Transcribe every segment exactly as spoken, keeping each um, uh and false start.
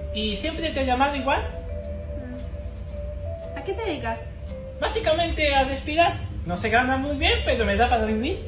¿Y siempre te he llamado igual? ¿A qué te dedicas? Básicamente a respirar. No se gana muy bien, pero me da para vivir.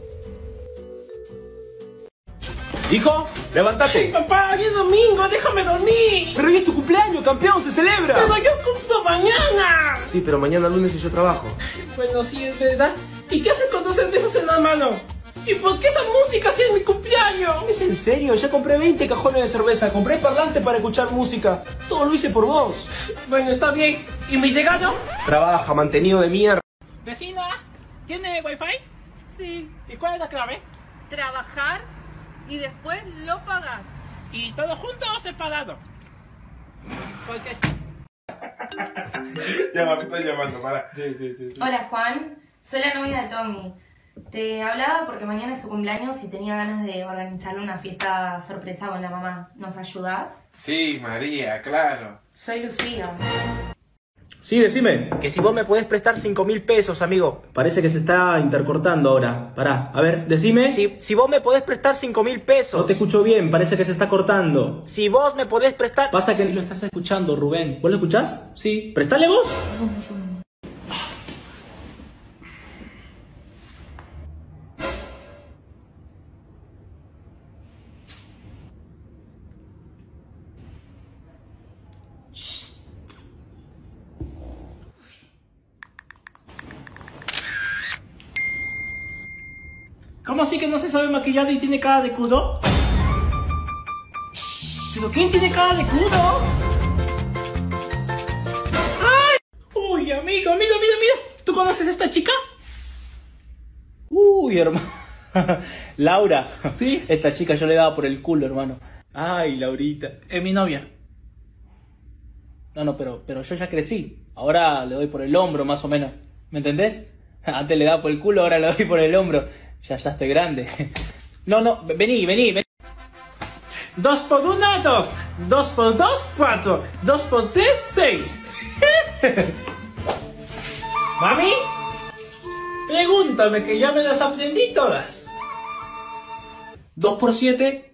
Hijo, levántate. ¡Ay, papá! ¡Hoy es domingo! ¡Déjame dormir! Pero hoy es tu cumpleaños, campeón, se celebra. ¡Pero yo cumplo mañana! Sí, pero mañana lunes y yo trabajo. Bueno, sí, es verdad. ¿Y qué haces con dos cervezas en la mano? ¿Y por qué esa música si es mi cumpleaños? ¿Es en serio? Ya compré veinte cajones de cerveza, compré parlante para escuchar música. Todo lo hice por vos. Bueno, está bien. ¿Y mi llegado? Trabaja, mantenido de mierda. Vecina, ¿tiene wifi? Sí. ¿Y cuál es la clave? Trabajar y después lo pagas. ¿Y todo junto o separado? Porque sí. Ya me estoy llamando, para. Sí, sí, sí, sí. Hola Juan, soy la novia de Tommy. Te hablaba porque mañana es su cumpleaños y tenía ganas de organizarle una fiesta sorpresa con la mamá. ¿Nos ayudás? Sí, María, claro. Soy Lucía. Sí, decime. Que si vos me podés prestar cinco mil pesos, amigo. Parece que se está intercortando ahora. Pará, a ver, decime. Si, si vos me podés prestar cinco mil pesos. No te escucho bien, parece que se está cortando. Si vos me podés prestar... Pasa que lo estás escuchando, Rubén. ¿Vos lo escuchás? Sí. ¿Prestale vos? ¿Cómo así que no se sabe maquillado y tiene cara de crudo? ¿Pero quién tiene cara de crudo? ¡Ay! Uy, amigo, mira, mira, mira. ¿Tú conoces a esta chica? Uy, hermano. Laura. ¿Sí? Esta chica yo le daba por el culo, hermano. Ay, Laurita. Es mi novia. No, no, pero, pero yo ya crecí. Ahora le doy por el hombro, más o menos. ¿Me entendés? Antes le daba por el culo, ahora le doy por el hombro. Ya, ya estoy grande. No, no, vení, vení, vení. Dos por uno, dos. Dos por dos, cuatro. Dos por tres, seis. ¿Mami? Pregúntame que ya me las aprendí todas. Dos por siete.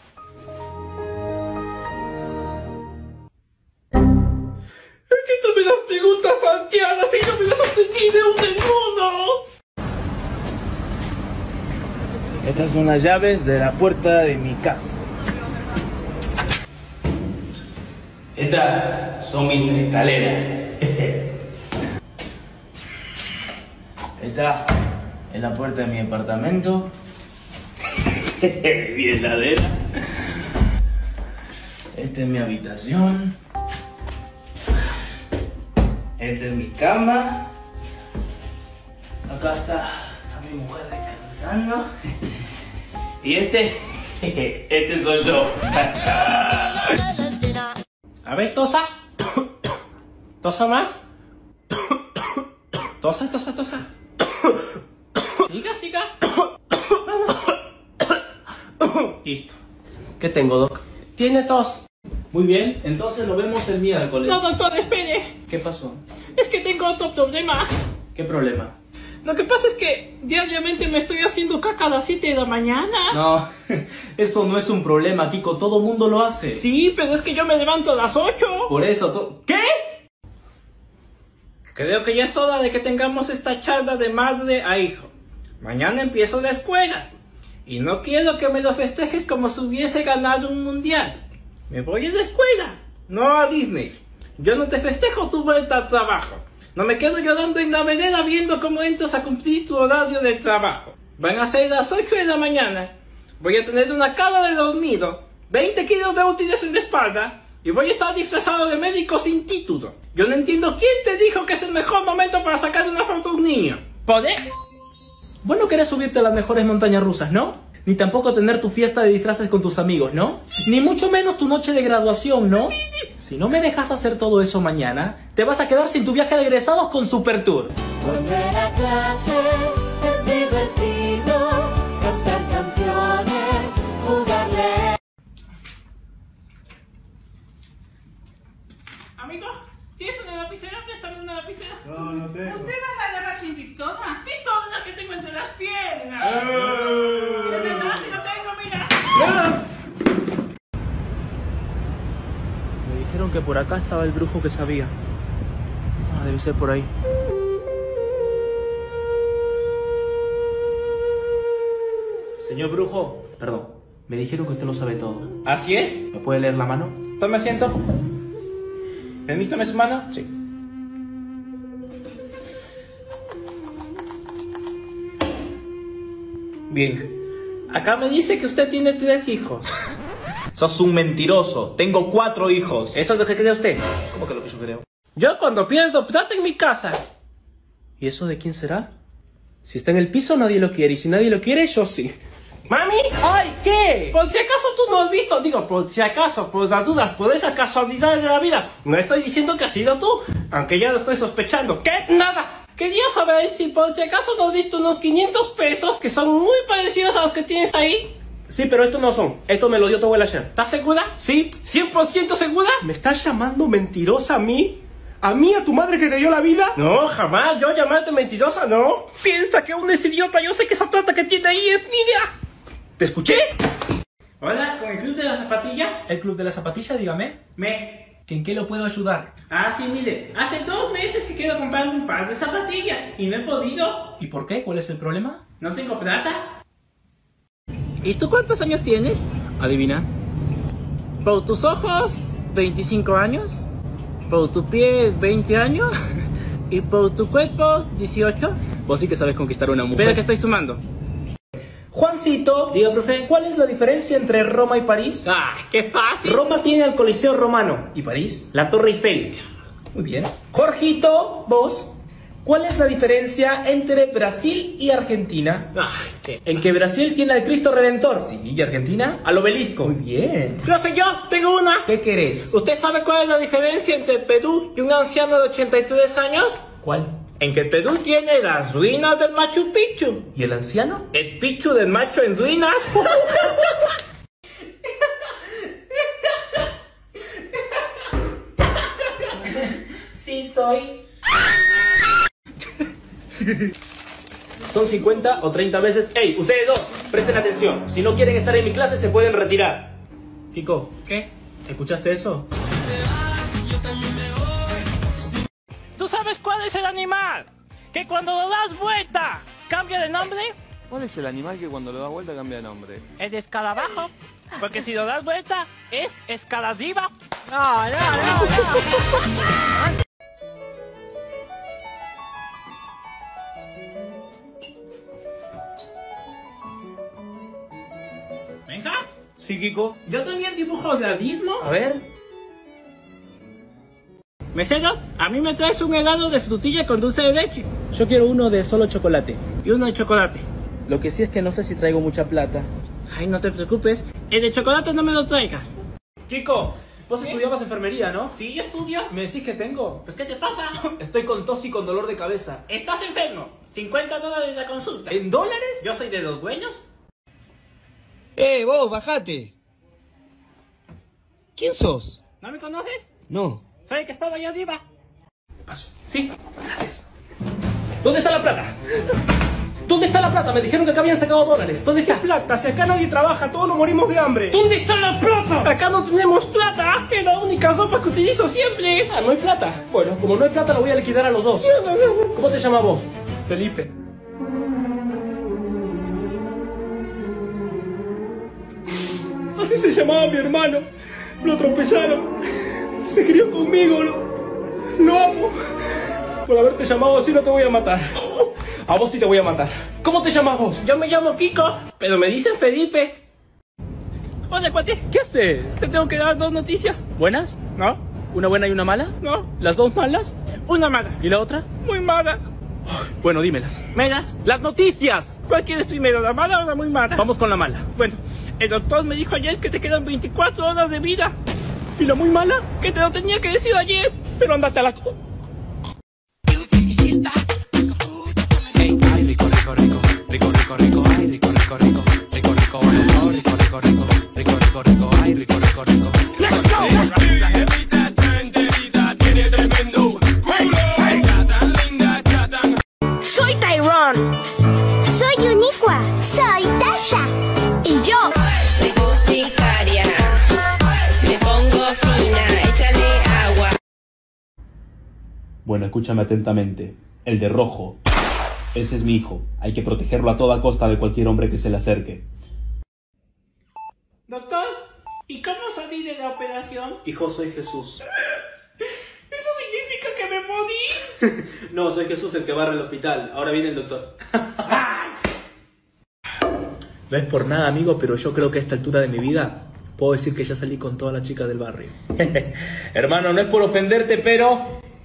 Es que tú me las preguntas salteadas y yo me las aprendí de un en uno. Estas son las llaves de la puerta de mi casa. Estas son mis escaleras. Esta es la puerta de mi departamento. Mi heladera. Esta es mi habitación. Esta es mi cama. Acá está, está mi mujer descansando. Y este, este soy yo. A ver, tosa. Tosa más. Tosa, tosa, tosa. Siga, siga. Listo. ¿Qué tengo, Doc? Tiene tos. Muy bien, entonces lo vemos el miércoles. No, doctor, espere. ¿Qué pasó? Es que tengo otro problema. ¿Qué problema? Lo que pasa es que diariamente me estoy haciendo caca a las siete de la mañana. No, eso no es un problema, Kiko. Todo mundo lo hace. Sí, pero es que yo me levanto a las ocho. Por eso, to- ¿qué? Creo que ya es hora de que tengamos esta charla de madre a hijo. Mañana empiezo la escuela. Y no quiero que me lo festejes como si hubiese ganado un mundial. Me voy a la escuela, no a Disney. Yo no te festejo tu vuelta al trabajo. No me quedo llorando en la vereda viendo cómo entras a cumplir tu horario de trabajo. Van a ser las ocho de la mañana. Voy a tener una cara de dormido, veinte kilos de útiles en la espalda y voy a estar disfrazado de médico sin título. Yo no entiendo quién te dijo que es el mejor momento para sacar una foto a un niño. ¿Podés? Vos no querés subirte a las mejores montañas rusas, ¿no? Ni tampoco tener tu fiesta de disfraces con tus amigos, ¿no? Ni mucho menos tu noche de graduación, ¿no? Si no me dejas hacer todo eso mañana, te vas a quedar sin tu viaje de egresados con Super Tour. Volver a clase es divertido, cantar canciones, jugarle. Amigo, ¿tienes una lapicera? Préstame una lapicera. No, no tengo. ¿Usted va a agarrar sin pistola? ¡Pistola la que tengo entre las piernas! ¡Eh! ¡De verdad si lo tengo, mira! dijeron que por acá estaba el brujo que sabía. Ah, debe ser por ahí. Señor brujo, perdón, me dijeron que usted lo sabe todo. ¿Así es? ¿Me puede leer la mano? Tome asiento. Permítame su mano. Sí. Bien. Acá me dice que usted tiene tres hijos. Sos un mentiroso. Tengo cuatro hijos. ¿Eso es lo que cree usted? ¿Cómo que lo que yo creo? Yo cuando pierdo plata en mi casa. ¿Y eso de quién será? Si está en el piso nadie lo quiere, y si nadie lo quiere, yo sí. ¿Mami? ¡Ay, qué! Por si acaso tú no has visto, digo, por si acaso, por las dudas, por esa casualidad de la vida. No estoy diciendo que has sido tú, aunque ya lo estoy sospechando. ¿Qué? Nada. Quería saber si por si acaso no has visto unos quinientos pesos que son muy parecidos a los que tienes ahí. Sí, pero estos no son. Esto me lo dio tu abuela ayer. ¿Estás segura? Sí. ¿cien por ciento segura? ¿Me estás llamando mentirosa a mí? ¿A mí, a tu madre que te dio la vida? No, jamás. Yo llamarte mentirosa, no. Piensa que aún es idiota. Yo sé que esa plata que tiene ahí es mía. ¿Te escuché? Hola, ¿con el club de la zapatilla? ¿El club de la zapatilla, dígame? Me... ¿En qué lo puedo ayudar? Ah, sí, mire. Hace dos meses que quiero comprarme un par de zapatillas y no he podido. ¿Y por qué? ¿Cuál es el problema? No tengo plata. ¿Y tú cuántos años tienes? Adivina. Por tus ojos, veinticinco años. Por tus pies, veinte años. Y por tu cuerpo, dieciocho. Vos sí que sabes conquistar a una mujer. Espera que estoy sumando. Juancito, Diga, profe. ¿cuál es la diferencia entre Roma y París? Ah, qué fácil. Roma tiene el Coliseo Romano. ¿Y París? La Torre Eiffel. Muy bien. Jorgito, vos, ¿cuál es la diferencia entre Brasil y Argentina? Ah, qué... En que Brasil tiene al Cristo Redentor. Sí, ¿y Argentina? Al obelisco. Muy bien. Profe, yo tengo una. ¿Qué querés? ¿Usted sabe cuál es la diferencia entre Perú y un anciano de ochenta y tres años? ¿Cuál? En que el Perú tiene las ruinas del Machu Picchu. ¿Y el anciano? El Picchu del macho en ruinas. Sí, soy. Son cincuenta o treinta veces. ¡Ey, ustedes dos! Presten atención. Si no quieren estar en mi clase, se pueden retirar. Kiko, ¿Qué? ¿escuchaste eso? ¿Tú sabes cuál es el animal? Que cuando lo das vuelta, cambia de nombre. ¿Cuál es el animal que cuando lo das vuelta cambia de nombre? Es de escarabajo. Porque si lo das vuelta, es escaladiva. No, no, no, no. Venga. Sí, Kiko. Yo también dibujo realismo. A ver. Mesero, a mí me traes un helado de frutilla con dulce de leche. Yo quiero uno de solo chocolate. Y uno de chocolate. Lo que sí es que no sé si traigo mucha plata. Ay, no te preocupes. El de chocolate no me lo traigas. Kiko, vos ¿Sí? estudiabas enfermería, ¿no? Sí, yo estudio. ¿Me decís que tengo? Pues, ¿qué te pasa? Estoy con tos y con dolor de cabeza. Estás enfermo. cincuenta dólares la consulta. ¿En dólares? Yo soy de los buenos. ¡Eh, vos, bajate! ¿Quién sos? ¿No me conoces? No. Soy el que estaba allá arriba. Paso. Sí, gracias. ¿Dónde está la plata? ¿Dónde está la plata? Me dijeron que acá habían sacado dólares. ¿Dónde está? Plata, si acá nadie trabaja, todos nos morimos de hambre. ¿Dónde está la plata? Acá no tenemos plata. Es la única sopa que utilizo siempre. Ah, no hay plata. Bueno, como no hay plata, la voy a liquidar a los dos. ¿Cómo te llamas vos? Felipe. Así se llamaba mi hermano. Lo atropellaron. Se crió conmigo. Lo, lo amo. Por haberte llamado así no te voy a matar. A vos sí te voy a matar. ¿Cómo te llamas vos? Yo me llamo Kiko, pero me dicen Felipe. Hola, cuate. ¿Qué haces? Te tengo que dar dos noticias. ¿Buenas? ¿No? ¿Una buena y una mala? ¿No? ¿Las dos malas? Una mala. ¿Y la otra? Muy mala. Bueno, dímelas. ¿Me das? ¡Las noticias! ¿Cuál quieres primero, la mala o la muy mala? Vamos con la mala. Bueno, el doctor me dijo ayer que te quedan veinticuatro horas de vida. ¿Y la muy mala? Que te lo tenía que decir ayer. Pero andate a la... Soy Tyrone. Soy Uniqua. Soy Tasha. Y yo soy tu sicaria. Me pongo fina, échale Bueno, escúchame atentamente. El de rojo. Ese es mi hijo. Hay que protegerlo a toda costa de cualquier hombre que se le acerque. Doctor, ¿y cómo salí de la operación? Hijo, soy Jesús. ¿Eso significa que me morí? No, soy Jesús el que barre el hospital. Ahora viene el doctor. No es por nada, amigo, pero yo creo que a esta altura de mi vida puedo decir que ya salí con todas las chicas del barrio. Hermano, no es por ofenderte, pero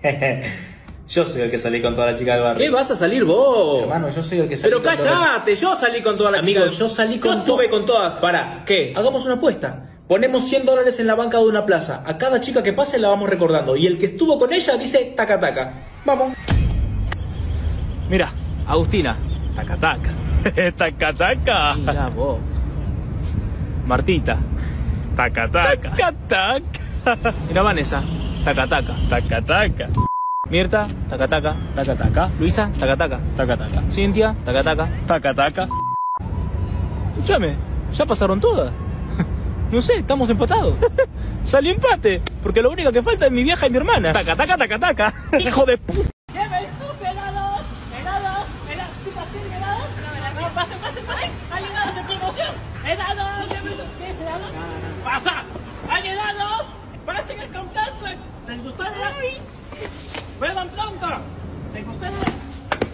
yo soy el que salí con todas las chicas del barrio. ¿Qué vas a salir vos? Hermano, yo soy el que salí Pero con todas las... cállate, yo salí con todas las Amigo, chicas. yo salí con Yo estuve con todas. Para, ¿qué? Hagamos una apuesta. Ponemos cien dólares en la banca de una plaza. A cada chica que pase la vamos recordando. Y el que estuvo con ella dice taca taca. Vamos. Mira, Agustina. Taca taca. Taca taca. Mira vos. Martita. Taca taca. Taca taca. Mira Vanessa. Taca taca. Taca taca. Mirta. Taca taca. Taca taca. Luisa. Taca taca. Taca taca. Cintia. Taca taca. Taca taca. Escúchame, ya pasaron todas. No sé, estamos empatados. Salió empate, porque lo único que falta es mi vieja y mi hermana. Taca taca taca taca. Hijo de puta. ¡Lleven sus helados! ¡Helados! ¿Helados? ¿Chicas quieren helados? No, gracias. No, pasen, pasen, pasen. Hay helados en promoción. ¡Helados! ¿Lleven sus ¿Quieres helados? ¡Pasa! ¡Hay helados! ¡Pasen el confianza! ¿Les gustó el helado? ¡Vuelvan pronto! ¿Les gustó el helado?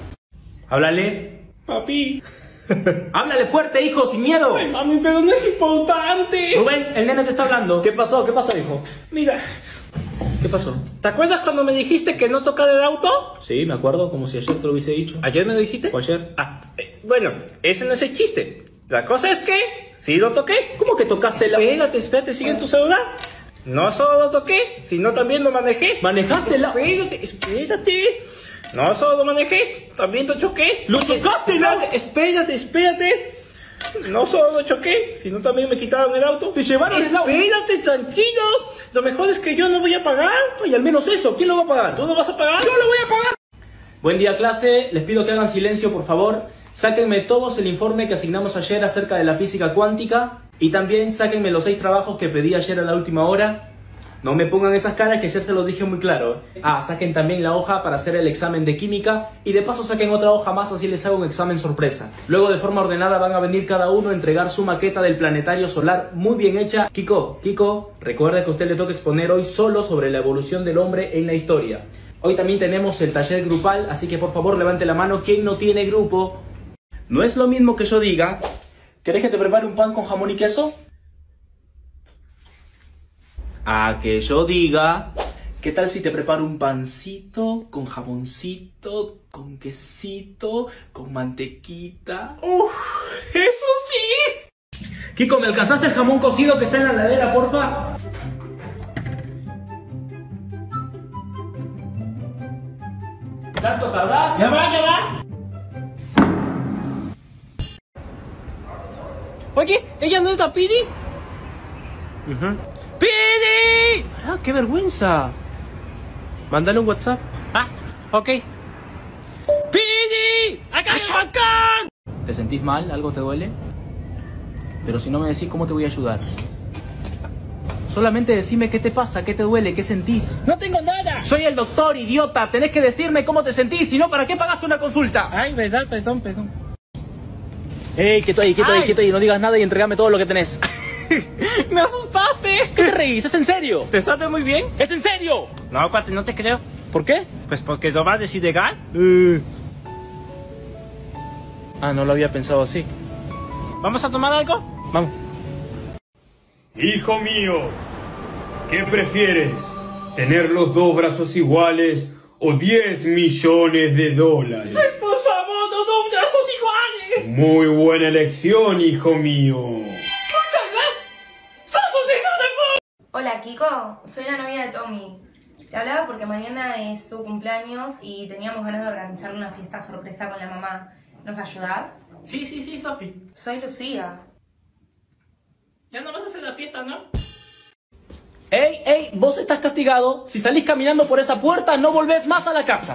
Háblale. Papi. Háblale fuerte, hijo, sin miedo. Ay, mami, pero no es importante. Rubén, el nene te está hablando. ¿Qué pasó? ¿Qué pasó, hijo? Mira, ¿Qué pasó? ¿te acuerdas cuando me dijiste que no tocar el auto? Sí, me acuerdo, como si ayer te lo hubiese dicho. ¿Ayer me lo dijiste? ¿O ayer? Ah, eh, bueno, ese no es el chiste. La cosa es que sí lo toqué. ¿Cómo que tocaste la... Espérate, espérate, sigue en tu celular. No solo lo toqué, sino también lo manejé. ¿Manejaste la...? Espérate, espérate. No solo lo manejé, también lo choqué. ¡Lo chocaste, Espérate, espérate, espérate. No solo lo choqué, sino también me quitaron el auto. ¡Te llevaron el auto! Espérate, tranquilo. Lo mejor es que yo no voy a pagar. Oye, al menos eso, ¿quién lo va a pagar? ¿Tú lo vas a pagar? ¡Yo lo voy a pagar! Buen día, clase. Les pido que hagan silencio, por favor. Sáquenme todos el informe que asignamos ayer acerca de la física cuántica. Y también sáquenme los seis trabajos que pedí ayer a la última hora. No me pongan esas caras que ya se los dije muy claro. Ah, saquen también la hoja para hacer el examen de química. Y de paso saquen otra hoja más, así les hago un examen sorpresa. Luego de forma ordenada van a venir cada uno a entregar su maqueta del planetario solar muy bien hecha. Kiko, Kiko, recuerda que a usted le toca exponer hoy solo sobre la evolución del hombre en la historia. Hoy también tenemos el taller grupal, así que por favor levante la mano quien no tiene grupo. No es lo mismo que yo diga. ¿Querés que te prepare un pan con jamón y queso? A que yo diga, ¿qué tal si te preparo un pancito con jamoncito, con quesito, con mantequita? ¡Uf! ¡Eso sí! Kiko, ¿me alcanzás el jamón cocido que está en la heladera, porfa? ¿Tanto tardás? Ya va, ya va. Oye, ¿ella no es la Pidi? Uh-huh. ¡Pidi! ¡Ah, qué vergüenza! Mándale un WhatsApp. Ah, ok. ¡Pidi! ¡Acá, acá! ¿Te sentís mal? ¿Algo te duele? Pero si no me decís, ¿cómo te voy a ayudar? Solamente decime qué te pasa, qué te duele, qué sentís. ¡No tengo nada! Soy el doctor, idiota. Tenés que decirme cómo te sentís, si no, ¿para qué pagaste una consulta? Ay, verdad, perdón, perdón. Ey, quieto ahí, quieto ahí, quieto ahí. No digas nada y entregame todo lo que tenés. ¡Me asustaste! ¿Qué te reís? ¿Es en serio? ¿Te sale muy bien? ¡Es en serio! No, cuate, no te creo. ¿Por qué? Pues porque lo vas a decir legal. Uh... Ah, no lo había pensado así. ¿Vamos a tomar algo? Vamos. Hijo mío, ¿qué prefieres? ¿Tener los dos brazos iguales o diez millones de dólares? ¡Ay, por favor, los dos brazos iguales! Muy buena elección, hijo mío. Hola Kiko, soy la novia de Tommy. Te hablaba porque mañana es su cumpleaños y teníamos ganas de organizar una fiesta sorpresa con la mamá. ¿Nos ayudás? Sí, sí, sí, Sofi. Soy Lucía. Ya no vas a hacer la fiesta, ¿no? ¡Ey, ey! Vos estás castigado. Si salís caminando por esa puerta, no volvés más a la casa.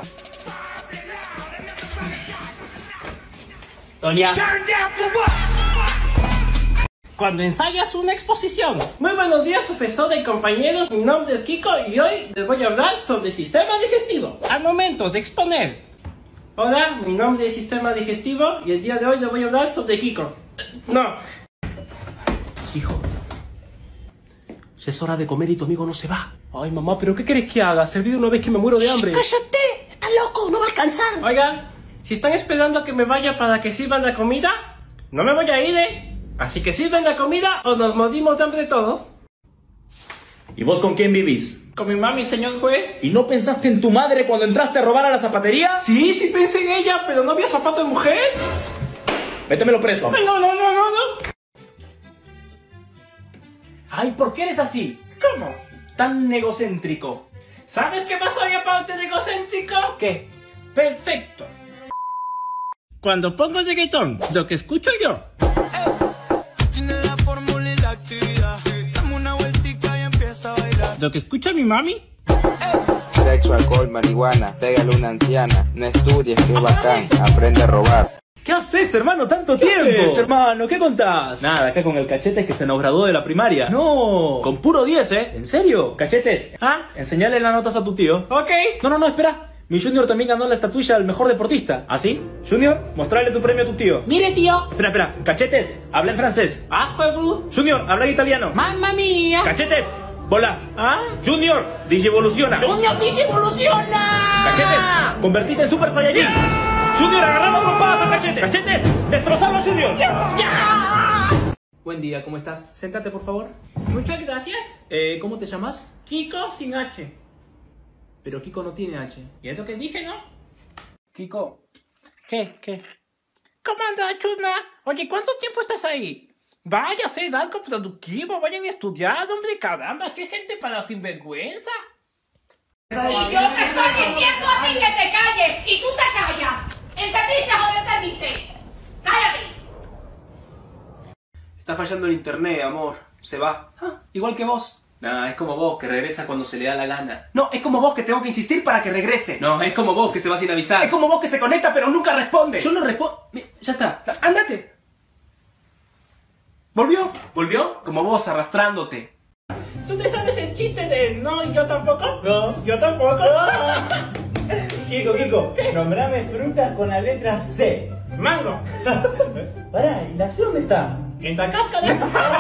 Doña. cuando ensayas una exposición. Muy buenos días, profesor y compañeros. Mi nombre es Kiko y hoy les voy a hablar sobre el sistema digestivo. Al momento de exponer. Hola, mi nombre es Sistema Digestivo y el día de hoy les voy a hablar sobre Kiko. No. Hijo, ya es hora de comer y tu amigo no se va. Ay, mamá, ¿pero qué querés que haga? Servido una vez que me muero de hambre. ¡Cállate! ¡Está loco! ¡No va a alcanzar! Oigan, si están esperando a que me vaya para que sirvan la comida, no me voy a ir, ¿eh? Así que sirven la comida o nos morimos de hambre todos. ¿Y vos con quién vivís? Con mi mami, señor juez. ¿Y no pensaste en tu madre cuando entraste a robar a la zapatería? Sí, sí pensé en ella, pero no había zapato de mujer. Métemelo preso. Ay, no, no, no, no, no. Ay, ¿por qué eres así? ¿Cómo? Tan egocéntrico. ¿Sabes qué más soy aparte de egocéntrico? ¿Qué? Perfecto. Cuando pongo reggaetón, lo que escucho yo. Tiene la fórmula y la actividad. Dame una vueltica y empieza a bailar. Lo que escucha mi mami. Sexo, alcohol, marihuana, pégale una anciana. No estudies, que bacán, aprende a robar. ¿Qué haces, hermano? ¿Tanto ¿Qué tiempo? haces, hermano? ¿Qué contás? Nada, acá con el Cachetes que se nos graduó de la primaria. No, con puro diez, ¿eh? ¿En serio? Cachetes, ¿ah? Enseñale las notas a tu tío. Ok. No, no, no, espera. Mi Junior también ganó la estatuilla al mejor deportista. ¿Ah, sí? Junior, mostrarle tu premio a tu tío. Mire, tío. Espera, espera. Cachetes, habla en francés. Ah, juego. Junior, habla en italiano. Mamma mía. Cachetes, bola. ¿Ah? Junior, digivoluciona. Junior Digivoluciona. Cachetes, convertite en Super Saiyajin. Junior, agarramos trompadas a Cachetes. Cachetes, destrozarlo, Junior. ¡Ya! Buen día, ¿cómo estás? Séntate, por favor. Muchas gracias. Eh, ¿cómo te llamas? Kiko sin H. Pero Kiko no tiene H. ¿Y es lo que dije, no? Kiko. ¿Qué? ¿Qué? ¿Cómo andas, chusma? Oye, ¿cuánto tiempo estás ahí? Vaya a hacer algo productivo, vayan a estudiar, hombre, caramba, qué gente para sinvergüenza. Y yo te estoy diciendo a ti que te calles y tú te callas. ¿Entendiste o no entendiste? ¡Cállate! Está fallando el internet, amor. Se va. Ah, igual que vos. Nah, es como vos, que regresa cuando se le da la gana. No, es como vos, que tengo que insistir para que regrese. No, es como vos, que se va sin avisar. Es como vos, que se conecta pero nunca responde. Yo no respondo. Ya está. Ándate. ¿Volvió? ¿Volvió? Como vos, arrastrándote. ¿Tú te sabes el chiste de no y yo tampoco? No. Yo tampoco. Kiko, Kiko, nombrame frutas con la letra C. Mango. Pará, ¿y la C dónde está? En la cáscara.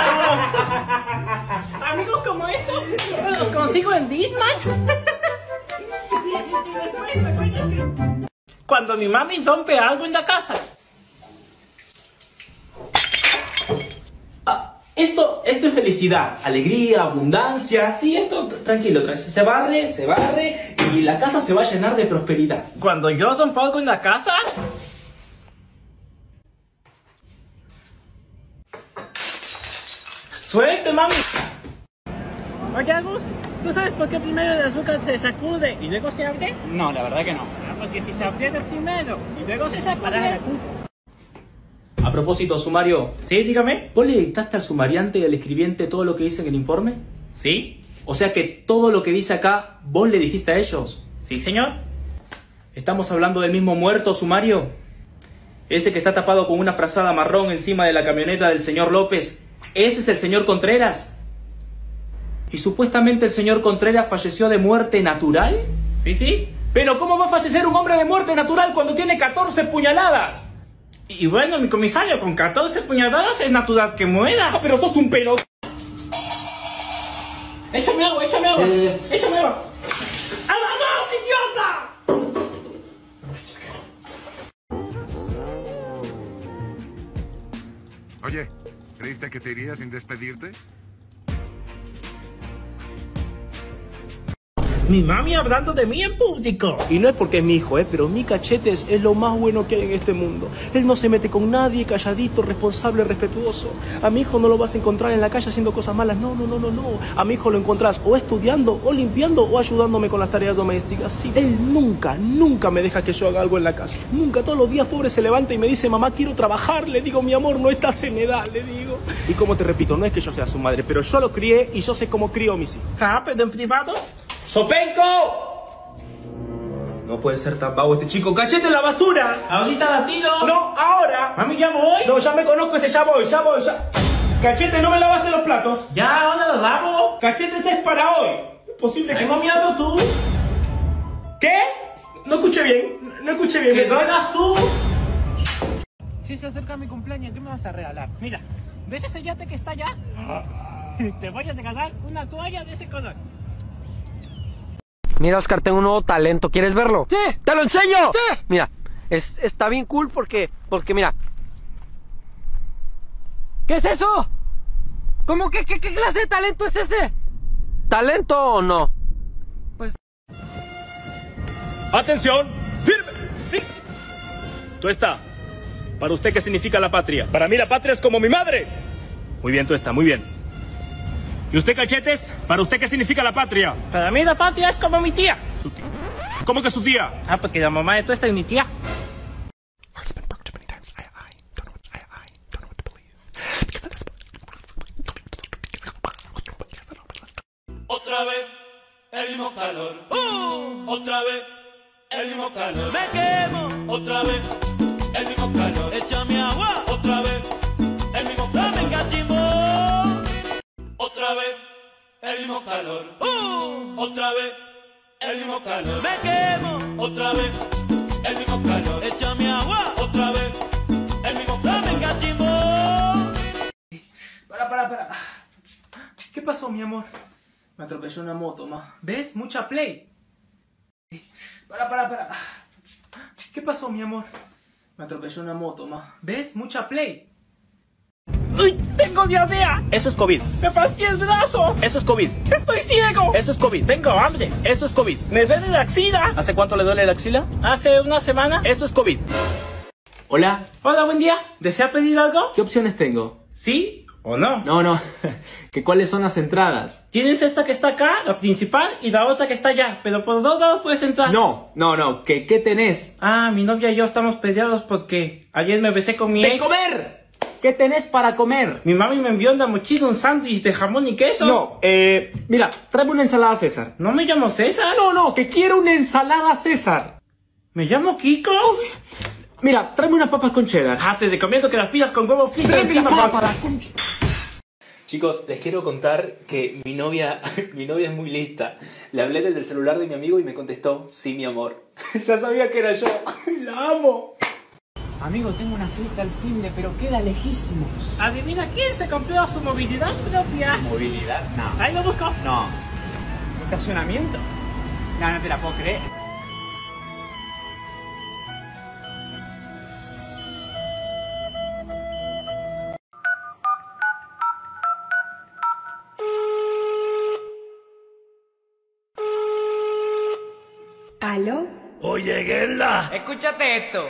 Amigos como estos, yo los consigo en Ditmatch. Cuando mi mami rompe algo en la casa. Ah, esto, esto es felicidad, alegría, abundancia. Sí, esto, tranquilo, tra- se barre, se barre y la casa se va a llenar de prosperidad. Cuando yo rompo algo en la casa. ¡Suelte, mami! Oye, Agus, ¿tú sabes por qué primero el azúcar se sacude y luego se abre? No, la verdad que no. Ah, porque si se abriera primero y luego se sacude... A propósito, sumario. Sí, dígame. ¿Vos le dictaste al sumariante y al escribiente todo lo que dice en el informe? Sí. O sea que todo lo que dice acá, ¿vos le dijiste a ellos? Sí, señor. ¿Estamos hablando del mismo muerto, sumario? Ese que está tapado con una frazada marrón encima de la camioneta del señor López. ¿Ese es el señor Contreras? ¿Y supuestamente el señor Contreras falleció de muerte natural? Sí, sí. ¿Pero cómo va a fallecer un hombre de muerte natural cuando tiene catorce puñaladas? Y bueno, mi comisario, con catorce puñaladas es natural que muera. Ah, pero sos un pelo... Échame agua, échame agua. Eh. Échame agua. ¡A la dos, idiota! Oye, ¿creíste que te irías sin despedirte? Mi mami hablando de mí en público. Y no es porque es mi hijo, ¿eh? Pero mi Cachetes es lo más bueno que hay en este mundo. Él no se mete con nadie, calladito, responsable, respetuoso. A mi hijo no lo vas a encontrar en la calle haciendo cosas malas. No, no, no, no, no. A mi hijo lo encontrás o estudiando, o limpiando, o ayudándome con las tareas domésticas. Sí, él nunca, nunca me deja que yo haga algo en la casa. Nunca, todos los días, pobre, se levanta y me dice, mamá, quiero trabajar. Le digo, mi amor, no estás en edad, le digo. Y como te repito, no es que yo sea su madre, pero yo lo crié y yo sé cómo crío a mis hijos. Ah, pero en privado. ¡Sopenco! No puede ser tan vago este chico. ¡Cachete en la basura! Ahorita la tiro. No, ahora. Mami, ya voy. No, ya me conozco ese, ya voy, ya voy, ya. Cachete, ¿no me lavaste los platos? Ya, ahora los lavo. Cachete, ese es para hoy. Es posible que... ¿Estás moviendo tú? ¿Qué? No escuché bien. No escuché bien. ¿Qué hagas tú? Si se acerca mi cumpleaños, ¿qué me vas a regalar? Mira, ¿ves ese yate que está allá? Te voy a regalar una toalla de ese color. Mira, Oscar, tengo un nuevo talento. ¿Quieres verlo? ¡Sí! ¡Te lo enseño! ¡Sí! Mira, es, está bien cool porque, porque mira. ¿Qué es eso? ¿Cómo que qué, qué clase de talento es ese? ¿Talento o no? Pues... ¡Atención! ¡Firme! ¡Firme! Tuesta, ¿para usted qué significa la patria? Para mí la patria es como mi madre. Muy bien, Tuesta, muy bien. ¿Y usted, Cachetes? ¿Para usted qué significa la patria? Para mí la patria es como mi tía. Su tía. ¿Cómo que su tía? Ah, porque la mamá de Tuesta es mi tía. Otra vez el mismo calor. Uh, otra vez el mismo calor. Me quemo. Otra vez el mismo calor. Échame agua. Otra vez el mismo calor. Dame cachimbo. Otra vez el mismo calor. Uh, otra vez el mismo calor. Me quemo. Otra vez el mismo calor. Échame agua. Otra vez el mismo calor. Dame cachimbo. Para, para, para. ¿Qué pasó, mi amor? Me atropelló una moto, ma. ¿Ves? Mucha play. Para, para, para. ¿Qué pasó, mi amor? Me atropelló una moto, ma. ¿Ves? Mucha play. ¡Uy! ¡Tengo diarrea! Eso es COVID. ¡Me partí el brazo! Eso es COVID. ¡Estoy ciego! Eso es COVID. ¡Tengo hambre! Eso es COVID. ¡Me duele la axila! ¿Hace cuánto le duele la axila? Hace una semana. Eso es COVID. Hola. Hola, buen día. ¿Desea pedir algo? ¿Qué opciones tengo? ¿Sí o no? No, no. ¿Que cuáles son las entradas? Tienes esta que está acá, la principal, y la otra que está allá. Pero por dos lados puedes entrar. No, no, no. ¿Que qué tenés? Ah, mi novia y yo estamos peleados porque ayer me besé con mi ¡De ex. comer! ¿Qué tenés para comer? Mi mami me envió en la mochila un sándwich de jamón y queso. No, eh... Mira, tráeme una ensalada César. ¿No me llamo César? No, no, que quiero una ensalada César. ¿Me llamo Kiko? Mira, tráeme unas papas con cheddar. Ah, te recomiendo que las pidas con huevo frito Tráeme encima, la papá. papa. Chicos, les quiero contar que mi novia, mi novia es muy lista. Le hablé desde el celular de mi amigo y me contestó, sí, mi amor. Ya sabía que era yo. La amo. Amigo, tengo una fiesta al fin de, pero queda lejísimos. Adivina quién se compró su movilidad propia. ¿Movilidad? No. Ahí lo busco. No. ¿Estacionamiento? No, no te la puedo creer. ¿Aló? Oye, Gerla. Escúchate esto.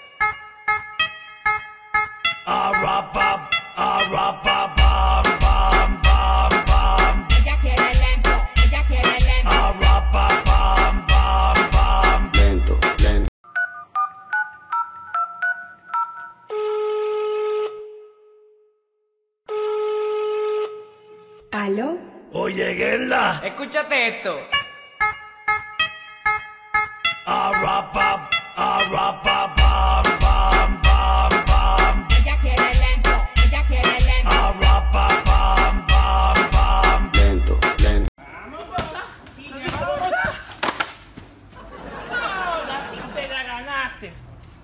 Arrapa, arrapa, bam, bam, bam, bam. Ella quiere lento, ella quiere lento. Arrapa, bam, bam, bam. Lento, lento. ¿Aló? Oye, Gerla. Escúchate esto. Arrapa, arrapa, bam, bam, bam, bam. Ella quiere lento, ella quiere lento. Arrapa, bam, bam, bam. Lento, lento. Ahora sí te la ganaste.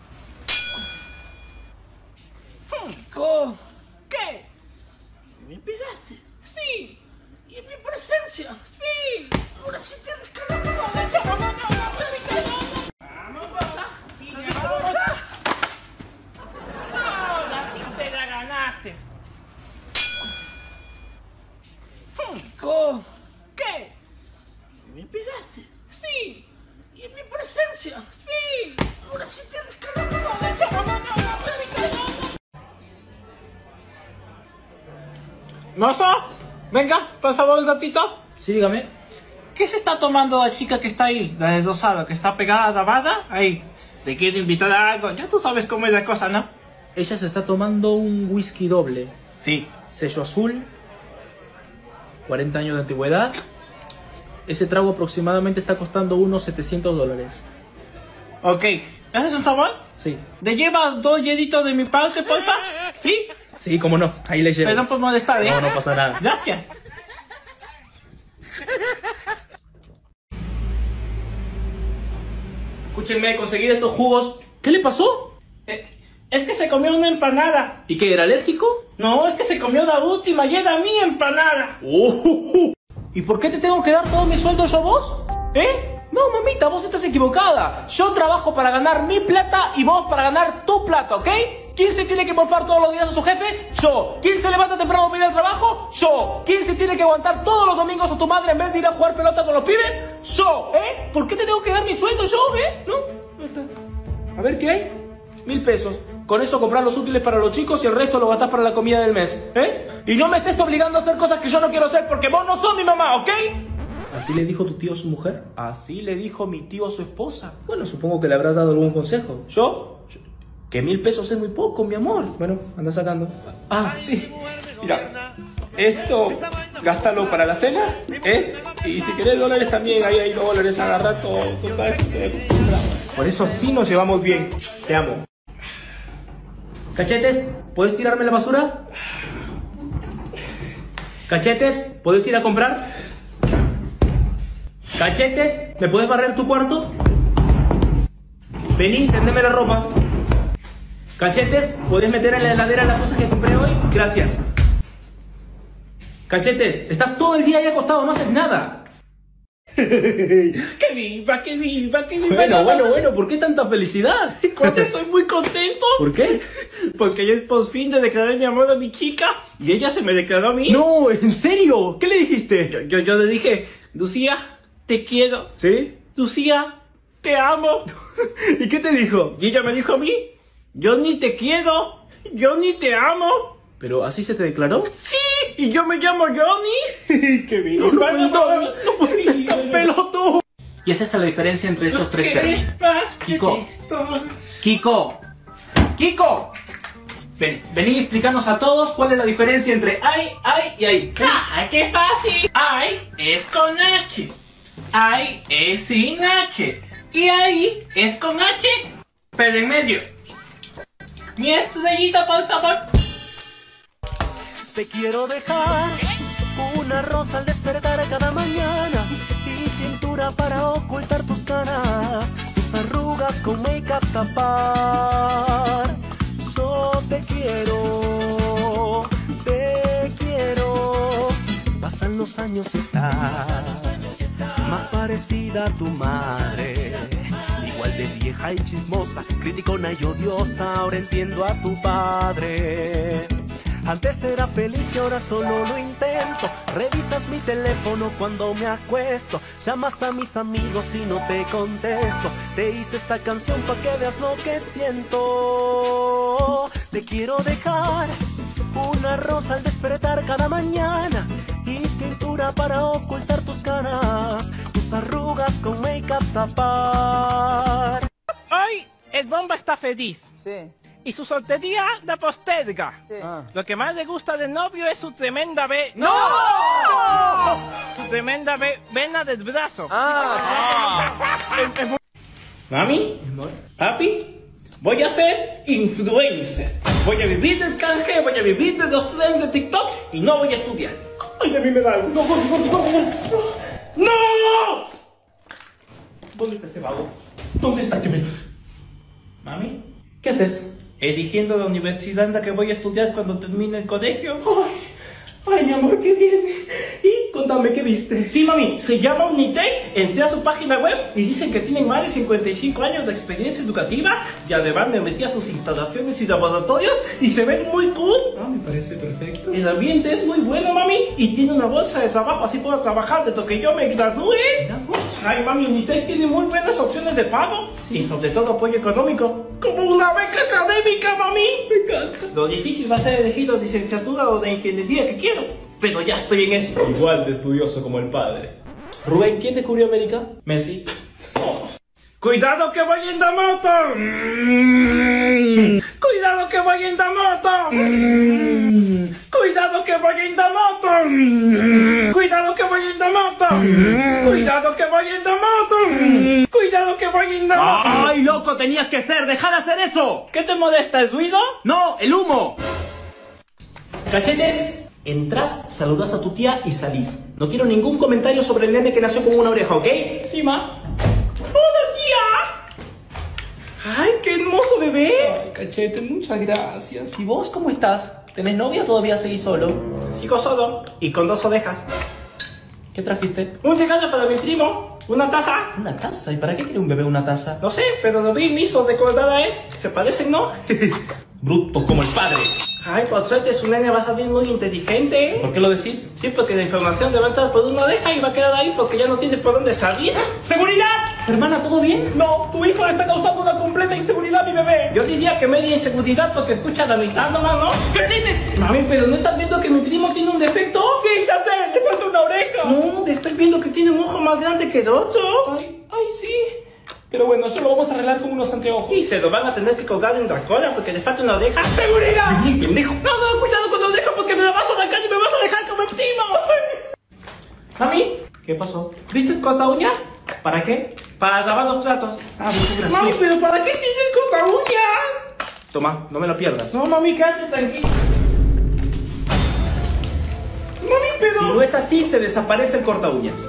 Co- ¿Qué? ¿Me pegaste? Sí. ¿Y en mi presencia? Sí. Ahora sí te descargo. No, no, no, no. Ahora sí te la ganaste. Co- ¿Qué? ¿Me pegaste? Sí. ¿Y en mi presencia? Sí. Ahora sí te descargo. No, no, no, no. Mozo, venga, por favor, un ratito. Sí, dígame. ¿Qué se está tomando la chica que está ahí, la desdosada, que está pegada a la valla? Ahí, te quiere invitar a algo. Ya tú sabes cómo es la cosa, ¿no? Ella se está tomando un whisky doble. Sí. Sello azul. cuarenta años de antigüedad. Ese trago aproximadamente está costando unos setecientos dólares. Ok, ¿me haces un favor? Sí. ¿Te llevas dos hielitos de mi parte, porfa? ¿Sí? Sí, cómo no, ahí le llevo. Perdón por molestar, ¿eh? No, no pasa nada. Gracias. Escúchenme, conseguir estos jugos. ¿Qué le pasó? Eh, es que se comió una empanada. ¿Y qué, era alérgico? No, es que se comió la última y era mi empanada. Uh, ¿Y por qué te tengo que dar todo mi sueldo yo a vos? ¿Eh? No, mamita, vos estás equivocada. Yo trabajo para ganar mi plata y vos para ganar tu plata, ¿ok? ¿Quién se tiene que morfar todos los días a su jefe? Yo. ¿Quién se levanta temprano para ir al trabajo? Yo. ¿Quién se tiene que aguantar todos los domingos a tu madre en vez de ir a jugar pelota con los pibes? Yo. ¿Eh? ¿Por qué te tengo que dar mi sueldo yo, eh? ¿No? No está. A ver, ¿qué hay? Mil pesos. Con eso comprar los útiles para los chicos y el resto lo gastás para la comida del mes, ¿eh? Y no me estés obligando a hacer cosas que yo no quiero hacer porque vos no sos mi mamá, ¿ok? ¿Así le dijo tu tío a su mujer? Así le dijo mi tío a su esposa. Bueno, supongo que le habrás dado algún consejo. ¿Yo? Que mil pesos es muy poco, mi amor. Bueno, anda sacando. Ah, sí. Mira, esto, gástalo para la cena, ¿eh? Y si querés dólares también, ahí hay dólares, agarra todo. Total, por eso sí nos llevamos bien. Te amo. Cachetes, ¿puedes tirarme la basura? Cachetes, ¿puedes ir a comprar? Cachetes, ¿me puedes barrer tu cuarto? Vení, tendeme la ropa. Cachetes, ¿puedes meter en la heladera las cosas que compré hoy? Gracias. Cachetes, estás todo el día ahí acostado, no haces nada. ¡Que viva, que viva, que viva! Bueno, bueno, bueno, ¿por qué tanta felicidad? Cuando estoy muy contento. ¿Por qué? Porque yo por fin le declaré mi amor a mi chica y ella se me declaró a mí. No, ¿en serio? ¿Qué le dijiste? Yo, yo, yo le dije, Lucía, te quiero. ¿Sí? Lucía, te amo. ¿Y qué te dijo? Y ella me dijo a mí, yo ni te quiero, yo ni te amo. ¿Pero así se te declaró? Sí, y yo me llamo Johnny. ¡Qué bien! ¡No, no, no, no podía! ¡Pelotudo! Y esa es la diferencia entre estos tres términos. Kiko. Kiko. Kiko. Ven, vení a explicarnos a todos cuál es la diferencia entre ay, ay y ay. ¡Ah, qué fácil! Ay es con H. Ay es sin H. Y ahí es con H, pero en medio. Mi estrellita, por favor. Te quiero dejar una rosa al despertar cada mañana y tintura para ocultar tus canas, tus arrugas con make-up tapar. Yo te quiero, te quiero. Pasan los años y estás más parecida a tu madre, igual de vieja y chismosa, criticona y odiosa. Ahora entiendo a tu padre. Antes era feliz y ahora solo lo intento. Revisas mi teléfono cuando me acuesto. Llamas a mis amigos y no te contesto. Te hice esta canción pa' que veas lo que siento. Te quiero dejar una rosa al despertar cada mañana y tintura para ocultar tus canas, tus arrugas con make-up tapar. Hoy el bomba está feliz. Sí. Y su soltería la posterga. Sí. Ah. Lo que más le gusta del novio es su tremenda ve... ¡No! ¡No! Su tremenda ve... vena del brazo. Ah. Es- es muy- Mami, papi, voy a ser influencer. Voy a vivir del canje, voy a vivir de los trends de TikTok y no voy a estudiar. Ay, a mí me da algo. No, no, no, no, no. ¡No! ¿Dónde está este vago? ¿Dónde está que me... Mami, ¿Qué haces? eligiendo la universidad en la que voy a estudiar cuando termine el colegio. Ay, ay, mi amor, qué bien. Y contame, ¿qué viste? Sí, mami, se llama Unitec, entré a su página web y dicen que tienen más de cincuenta y cinco años de experiencia educativa y además me metí a sus instalaciones y laboratorios y se ven muy cool. Ah, me parece perfecto. El ambiente es muy bueno, mami, y tiene una bolsa de trabajo, así puedo trabajar desde que yo me gradúe. Ay, mami, Unitec tiene muy buenas opciones de pago y sobre todo apoyo económico, como una beca académica, mami. Me encanta. Lo difícil va a ser elegir la licenciatura o de ingeniería que quiero, pero ya estoy en eso. Igual de estudioso como el padre. Rubén, ¿quién descubrió América? Messi. ¡Cuidado que voy en la moto! Mm. ¡Cuidado que voy en la moto! Mm. ¡Cuidado que voy en la moto! Mm. ¡Cuidado que voy en la moto! Mm. ¡Cuidado que voy en la moto! Mm. ¡Cuidado que voy en la moto! ¡Ay, loco! ¡Tenías que ser! ¡Deja de hacer eso! ¿Qué te molesta, el ruido? ¡No! ¡El humo! Cachetes, entras, saludas a tu tía y salís. No quiero ningún comentario sobre el nene que nació con una oreja, ¿ok? Sí, ma. ¡Hola, tía! ¡Ay, qué hermoso bebé! Ay, Cachete, muchas gracias. ¿Y vos cómo estás? ¿Tenés novia o todavía seguís solo? Sigo solo y con dos orejas. ¿Qué trajiste? Un regalo para mi primo. Una taza. ¿Una taza? ¿Y para qué quiere un bebé una taza? No sé, pero lo vi y me hizo recordar a él. Se parecen, ¿no? Bruto como el padre. Ay, por suerte su nene va a salir muy inteligente. ¿Por qué lo decís? Sí, porque la información le va a entrar por una oreja y va a quedar ahí porque ya no tiene por dónde salir. ¡Seguridad! Hermana, ¿todo bien? No, tu hijo le está causando una completa inseguridad a mi bebé. Yo diría que media inseguridad porque escucha la mitad nomás, ¿no? ¡Cachetes! Mami, pero ¿no estás viendo que mi primo tiene un defecto? Sí, ya sé, le falta una oreja. No, estoy viendo que tiene un ojo más grande que el otro. Ay, ay, sí. Pero bueno, eso lo vamos a arreglar con unos anteojos. Y se lo van a tener que colgar en la cola porque le falta una oreja. ¡Seguridad! ¡Ay, pendejo! No, no, cuidado con la oreja porque me la vas a arrancar y me vas a dejar como el primo. Mami, ¿qué pasó? ¿Viste el corta uñas? ¿Para qué? Para lavar los platos. Ah, muchas gracias. Mami, pero ¿para qué sirve el corta uñas? Toma, no me lo pierdas. No, mami, quédate tranquila. Mami, pero... Si no es así, se desaparece el corta uñas.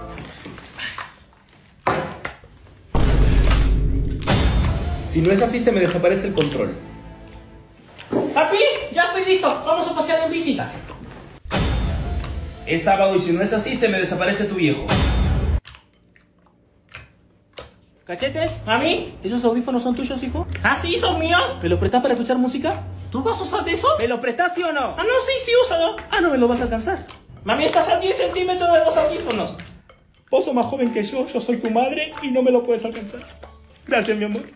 Si no es así, se me desaparece el control. Papi, ya estoy listo. Vamos a pasear en visita. Es sábado y si no es así, se me desaparece tu viejo. ¿Cachetes? ¿Mami? ¿Esos audífonos son tuyos, hijo? ¿Ah, sí? ¿Son míos? ¿Me los prestás para escuchar música? ¿Tú vas a usar de eso? ¿Me lo prestás, sí o no? Ah, no, sí, sí, úsalo. Ah, no me lo vas a alcanzar. Mami, estás a diez centímetros de los audífonos. Vos sos más joven que yo, yo soy tu madre y no me lo puedes alcanzar. Gracias, mi amor.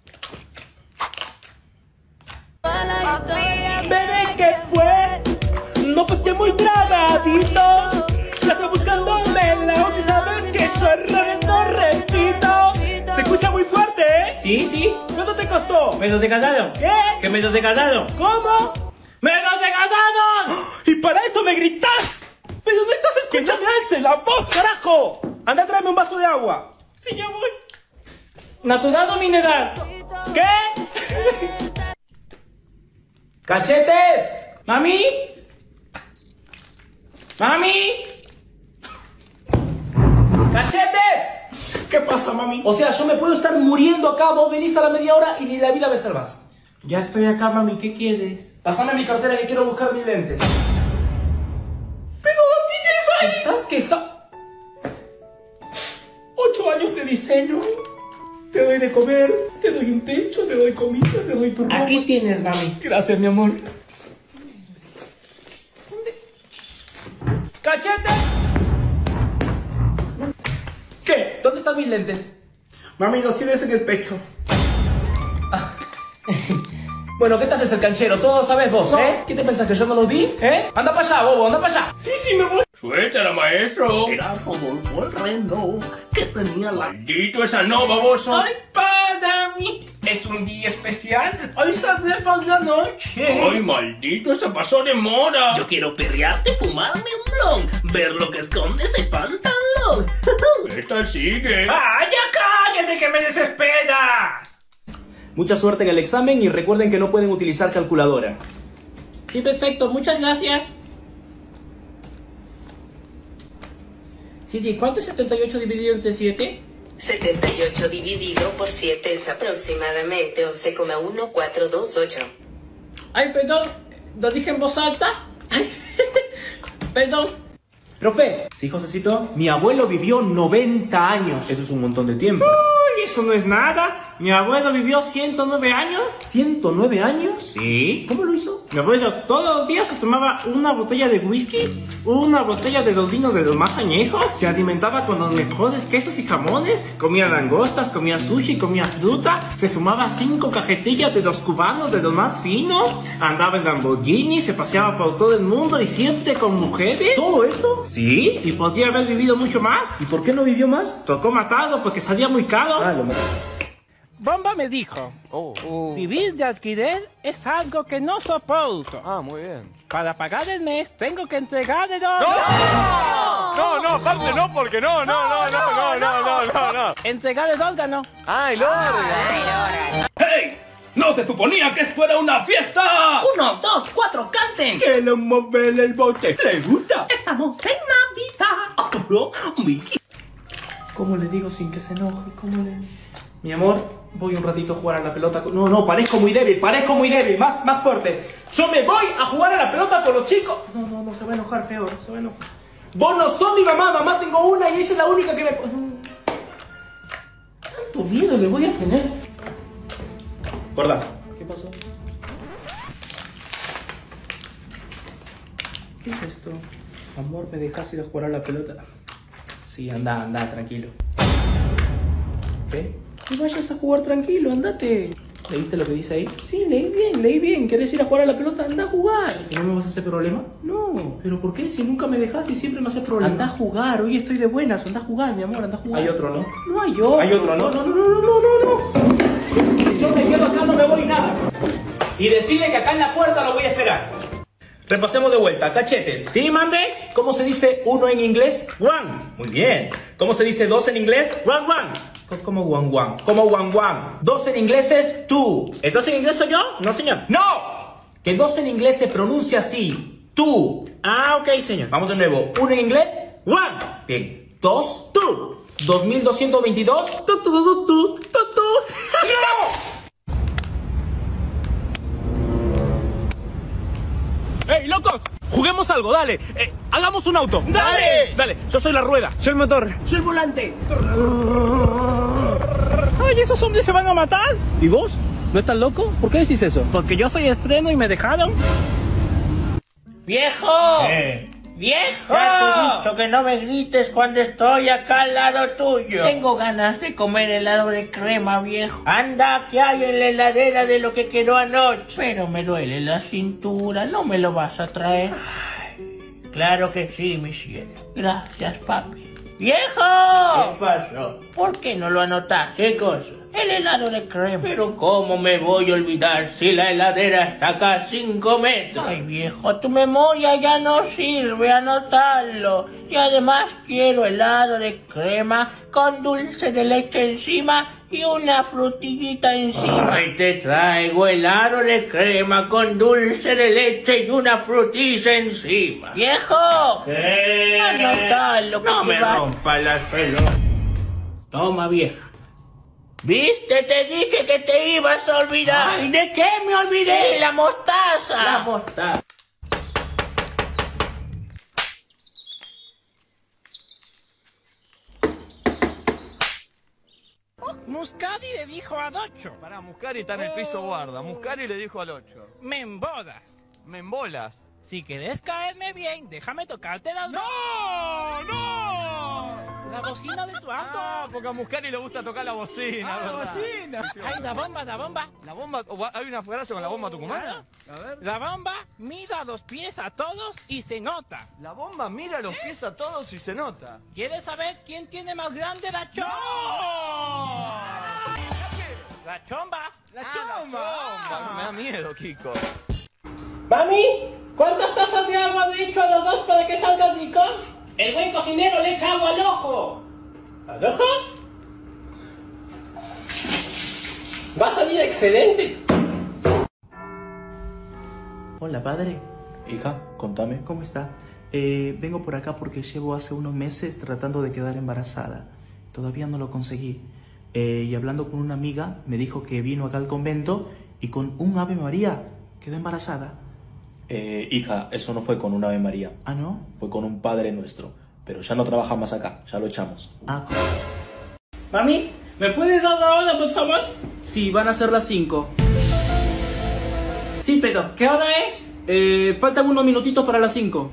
Bebé, ¿qué fue? No, pues que muy tragadito. Ya estoy buscándome la si sabes que yo errores no repito. Se escucha muy fuerte, ¿eh? Sí, sí. ¿Cuánto te costó? Me los regalaron. ¿Qué? Que me los regalaron. ¿Cómo? ¡Me los regalaron! ¿Y para eso me gritas? ¿Pero no estás escuchando? ¡Que no alce la voz, carajo! Anda, tráeme un vaso de agua. Sí, ya voy. ¿Natural o mineral? ¿Qué? ¡Cachetes! ¿Mami? ¿Mami? ¡Cachetes! ¿Qué pasa, mami? O sea, yo me puedo estar muriendo acá, vos venís a la media hora y ni la vida me salvas. Ya estoy acá, mami, ¿qué quieres? Pásame mi cartera que quiero buscar mis lentes. ¿Pero no tienes ahí? ¿Estás queja? Ocho años de diseño. Te doy de comer, te doy un techo, te doy comida, te doy tu ropa. Aquí tienes, mami. Gracias, mi amor. ¡Cachete! ¿Qué? ¿Dónde están mis lentes? Mami, los tienes en el pecho. Ah. Bueno, ¿qué te haces el canchero? Todo lo sabes vos, ¿eh? ¿Qué te pensás, que yo no lo vi? ¿Eh? Anda para allá, bobo, anda para allá. Sí, sí, me voy. Suéltala, maestro. Era Rodolfo el Reno que tenía la... Maldito esa no, baboso. Ay, para mí. Es un día especial. Hoy saldré por la noche. Ay, maldito, se pasó de moda. Yo quiero perrearte, fumarme un blon, ver lo que esconde ese pantalón. ¿Qué tal sigue? ¡Ay, ya cállate que me desesperas! Mucha suerte en el examen y recuerden que no pueden utilizar calculadora. Sí, perfecto. Muchas gracias. Siri, ¿cuánto es setenta y ocho dividido entre siete? setenta y ocho dividido por siete es aproximadamente once coma uno cuatro dos ocho. Ay, perdón. ¿Lo dije en voz alta? Perdón. Profe, sí, Josecito, mi abuelo vivió noventa años. Eso es un montón de tiempo. Uy, eso no es nada. Mi abuelo vivió ciento nueve años. ¿ciento nueve años? Sí. ¿Cómo lo hizo? Mi abuelo todos los días se tomaba una botella de whisky, una botella de los vinos de los más añejos, se alimentaba con los mejores quesos y jamones, comía langostas, comía sushi, comía fruta, se fumaba cinco cajetillas de los cubanos de los más finos, andaba en Lamborghini, se paseaba por todo el mundo y siempre con mujeres. ¿Todo eso? Sí, y podría haber vivido mucho más. ¿Y por qué no vivió más? Tocó matarlo porque salía muy caro. Ah, lo mató. Bomba me dijo, Oh. Oh. vivir de alquiler es algo que no soporto. Ah, muy bien. Para pagar el mes tengo que entregar el oro. ¡No! No, no, aparte no, porque no, no, no, no, no, no, no, no, no. Entregar el órgano. ¡Ah, el órgano! ¡Hey! ¡No se suponía que esto era una fiesta! Uno, dos, cuatro, canten. ¡Que lo mueve el bote! ¿Le gusta? Estamos en Navidad. Oh, Mickey. ¿Cómo le digo sin que se enoje? ¿Cómo le...? Mi amor, voy un ratito a jugar a la pelota con... No, no, parezco muy débil, parezco muy débil. Más, más fuerte. Yo me voy a jugar a la pelota con los chicos. No, no, no, se va a enojar peor, se va a enojar. Vos no sos mi mamá, mamá tengo una y ella es la única que me... Tanto miedo le voy a tener. Gorda, ¿qué pasó? ¿Qué es esto? Amor, ¿me dejas ir a jugar a la pelota? Sí, anda, anda, tranquilo. ¿Qué? Que vayas a jugar tranquilo, andate. ¿Leíste lo que dice ahí? Sí, leí bien, leí bien. ¿Querés ir a jugar a la pelota? Anda a jugar. ¿Y no me vas a hacer problema? No. ¿Pero por qué? Si nunca me dejas y siempre me haces problema. Anda a jugar, hoy estoy de buenas. Anda a jugar, mi amor, anda a jugar. Hay otro, ¿no? No hay otro. Hay otro, ¿no? No, no, no, no, no, no. Si yo me quedo acá no me voy nada. Y decirle que acá en la puerta lo voy a esperar. Repasemos de vuelta. Cachetes. ¿Sí, mande? ¿Cómo se dice uno en inglés? One. Muy bien. ¿Cómo se dice dos en inglés? One, one. ¿Cómo one, one? ¿Cómo one, one? Dos en inglés es two. ¿Entonces en inglés soy yo? No, señor. ¡No! Que dos en inglés se pronuncia así. Two. Ah, ok, señor. Vamos de nuevo. Uno en inglés, one. Bien. Dos, two. Dos mil doscientos veintidós. Tu, tu, tu, tu, tu, tu. ¡No! ¡Ey, locos! Juguemos algo, dale. Eh, hagamos un auto. ¡Dale! Dale, yo soy la rueda. Soy el motor. Soy el volante. Ay, ¿esos hombres se van a matar? ¿Y vos? ¿No estás loco? ¿Por qué decís eso? Porque yo soy el freno y me dejaron. ¡Viejo! Eh. ¡Viejo! Ya te he dicho que no me grites cuando estoy acá al lado tuyo. Tengo ganas de comer helado de crema, viejo. Anda, que hay en la heladera de lo que quedó anoche. Pero me duele la cintura, ¿no me lo vas a traer? Ay, claro que sí, mi cielo. Gracias, papi. ¡Viejo! ¿Qué pasó? ¿Por qué no lo anotaste? ¿Qué cosa? El helado de crema. Pero ¿cómo me voy a olvidar si la heladera está acá a cinco metros? Ay, viejo, tu memoria ya no sirve, anotarlo. Y además quiero helado de crema con dulce de leche encima y una frutillita encima. Ay, te traigo helado de crema con dulce de leche y una frutilla encima. ¡Viejo! ¿Qué? Anotalo. No me rompas las pelotas. Toma, vieja. ¿Viste? Te dije que te ibas a olvidar. Ay, ¿de qué me olvidé? La mostaza. La mostaza. Muscari le dijo al ocho. Pará, Muscari está en el piso guarda. Muscari le dijo al ocho. Me embolas. ¿Me embolas? Si querés caerme bien, déjame tocarte la... ¡No! ¡No! La bocina de tu auto. Ah, porque a Muscari le gusta tocar la bocina. Ah, la ¿verdad? bocina. Ay, la bomba, la bomba. ¿La bomba? ¿Hay una frase con la bomba tucumana? A ver. La bomba mira los pies a todos y se nota. La bomba mira los pies a todos y se nota. ¿Quieres saber quién tiene más grande la chomba? ¡No! La chomba. La chomba. Ah, me da miedo, Kiko. Mami, ¿cuántas tazas de agua le echo a los dos para que salga rico? El buen cocinero le echa agua al ojo. ¿Al ojo? Va a salir excelente. Hola, padre. Hija, contame. ¿Cómo está? Eh, vengo por acá porque llevo hace unos meses tratando de quedar embarazada. Todavía no lo conseguí. Eh, y hablando con una amiga, me dijo que vino acá al convento y con un Ave María quedó embarazada. Eh, hija, eso no fue con un Ave María. ¿Ah, no? Fue con un Padre Nuestro. Pero ya no trabaja más acá, ya lo echamos. Ah. Mami, ¿me puedes dar la hora, por favor? Sí, van a ser las cinco. Sí, pero ¿qué hora es? Eh, faltan unos minutitos para las cinco.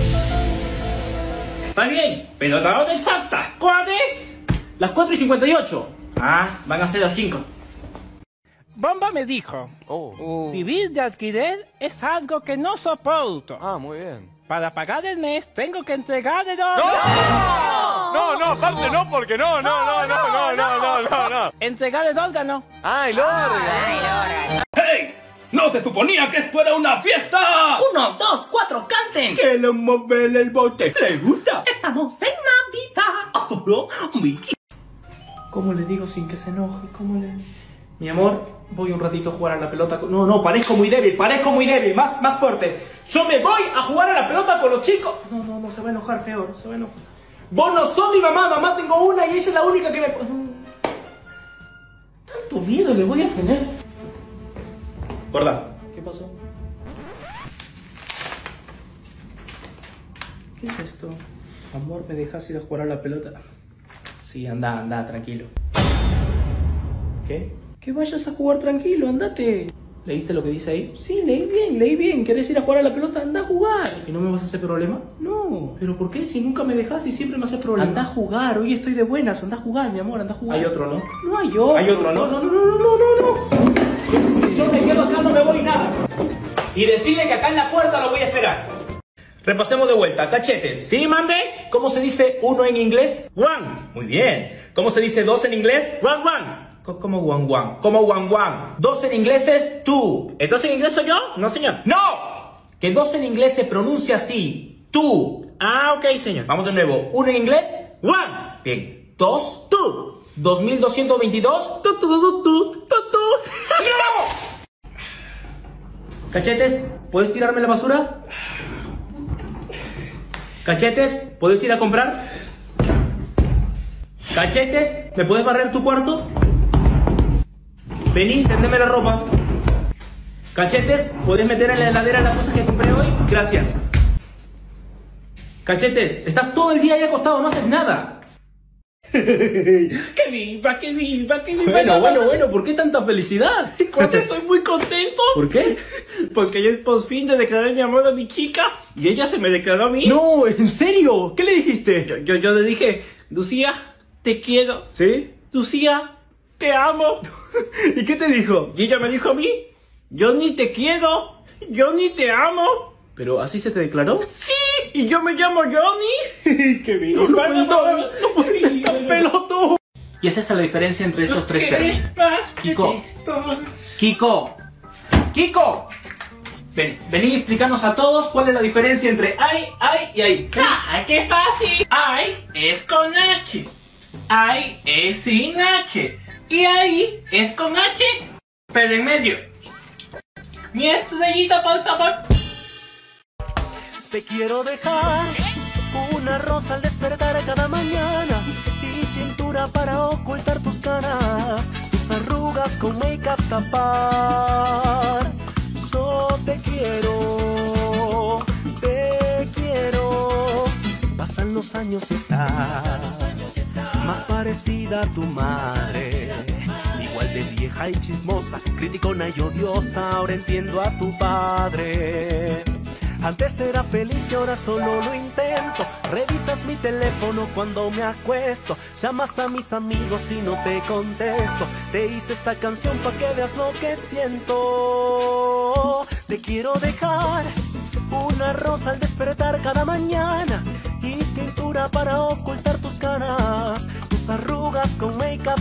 Está bien, pero la hora exacta, ¿cuál es? Las cuatro y cincuenta y ocho. Ah, van a ser las cinco. Bomba me dijo, oh. vivir de alquiler es algo que no soporto. Ah, muy bien. Para pagar el mes tengo que entregar el oro. ¡No! No, no, aparte no, porque no, no, no, no, no, no, no, no, no. Entregar el órgano. ¡Ah, el órgano! ¡Hey! ¡No se suponía que esto era una fiesta! Uno, dos, cuatro, canten. ¡Que lo mueve el bote! ¿Le gusta? Estamos en Navidad. Oh, Mickey. ¿Cómo le digo sin que se enoje? ¿Cómo le...? Mi amor, voy un ratito a jugar a la pelota con... No, no, parezco muy débil, parezco muy débil, más, más fuerte. Yo me voy a jugar a la pelota con los chicos. No, no, no, se va a enojar peor, se va a enojar. Vos no sos mi mamá, mamá tengo una y ella es la única que me... Tanto miedo le voy a tener. Gorda, ¿qué pasó? ¿Qué es esto? Amor, ¿me dejas ir a jugar a la pelota? Sí, anda, anda, tranquilo. ¿Qué? Que vayas a jugar tranquilo, andate. ¿Leíste lo que dice ahí? Sí, leí bien, leí bien. ¿Querés ir a jugar a la pelota? Anda a jugar. ¿Y no me vas a hacer problema? No. ¿Pero por qué? Si nunca me dejas y siempre me haces problema. Anda a jugar, hoy estoy de buenas. Anda a jugar, mi amor, anda a jugar. Hay otro, ¿no? No hay otro. Hay otro, ¿no? No, no, no, no, no, no, no. Si yo me quedo acá no me voy nada. Y decirle que acá en la puerta lo voy a esperar. Repasemos de vuelta. Cachetes. ¿Sí, mande? ¿Cómo se dice uno en inglés? One. Muy bien. ¿Cómo se dice dos en inglés? One, one. Como one, one. Como one, one. Dos en inglés es two. ¿Entonces en inglés soy yo? No, señor. ¡No! Que dos en inglés se pronuncia así. Two. Ah, ok, señor. Vamos de nuevo. Uno en inglés. One. Bien. Dos. Two. Dos mil doscientos veintidós. Tu, tu, tu, tu, tu, tu. ¡No! Cachetes, ¿puedes tirarme la basura? Cachetes, ¿puedes ir a comprar? Cachetes, ¿me puedes barrer tu cuarto? Vení, tendeme la ropa. Cachetes, ¿puedes meter en la heladera las cosas que compré hoy? Gracias. Cachetes, estás todo el día ahí acostado, no haces nada. ¡Que viva, que viva, que viva! Bueno, bueno, bueno, ¿por qué tanta felicidad? Porque estoy muy contento. ¿Por qué? Porque yo por fin le declaré mi amor a mi chica y ella se me declaró a mí. No, ¿en serio? ¿Qué le dijiste? Yo, yo, yo le dije, Lucía, te quiero. ¿Sí? Lucía, te amo. ¿Y qué te dijo? Y ella me dijo a mí, yo ni te quiero, yo ni te amo. ¿Pero así se te declaró? ¡Sí! ¡Y yo me llamo Johnny! ¡Qué bien! ¡No, no, no, no, no puedes ser tan pelotudo! Y esa es la diferencia entre estos tres términos. Kiko. Kiko. Kiko. Ven, vení a explicarnos a todos cuál es la diferencia entre ay, ay y ay. ¡Ah, qué fácil! Ay es con H. Ay es sin H. Y ahí es con H, pero en medio. Mi estrellita, por favor. Te quiero dejar una rosa al despertar cada mañana y tintura para ocultar tus canas, tus arrugas con make-up tapar. Yo te quiero, te quiero. Pasan los años y estás más parecida a tu madre, igual de vieja y chismosa, criticona y odiosa. Ahora entiendo a tu padre. Antes era feliz y ahora solo lo intento. Revisas mi teléfono cuando me acuesto. Llamas a mis amigos y no te contesto. Te hice esta canción pa' que veas lo que siento. Te quiero dejar una rosa al despertar cada mañana y tintura para ocultar tus canas, tus arrugas con make-up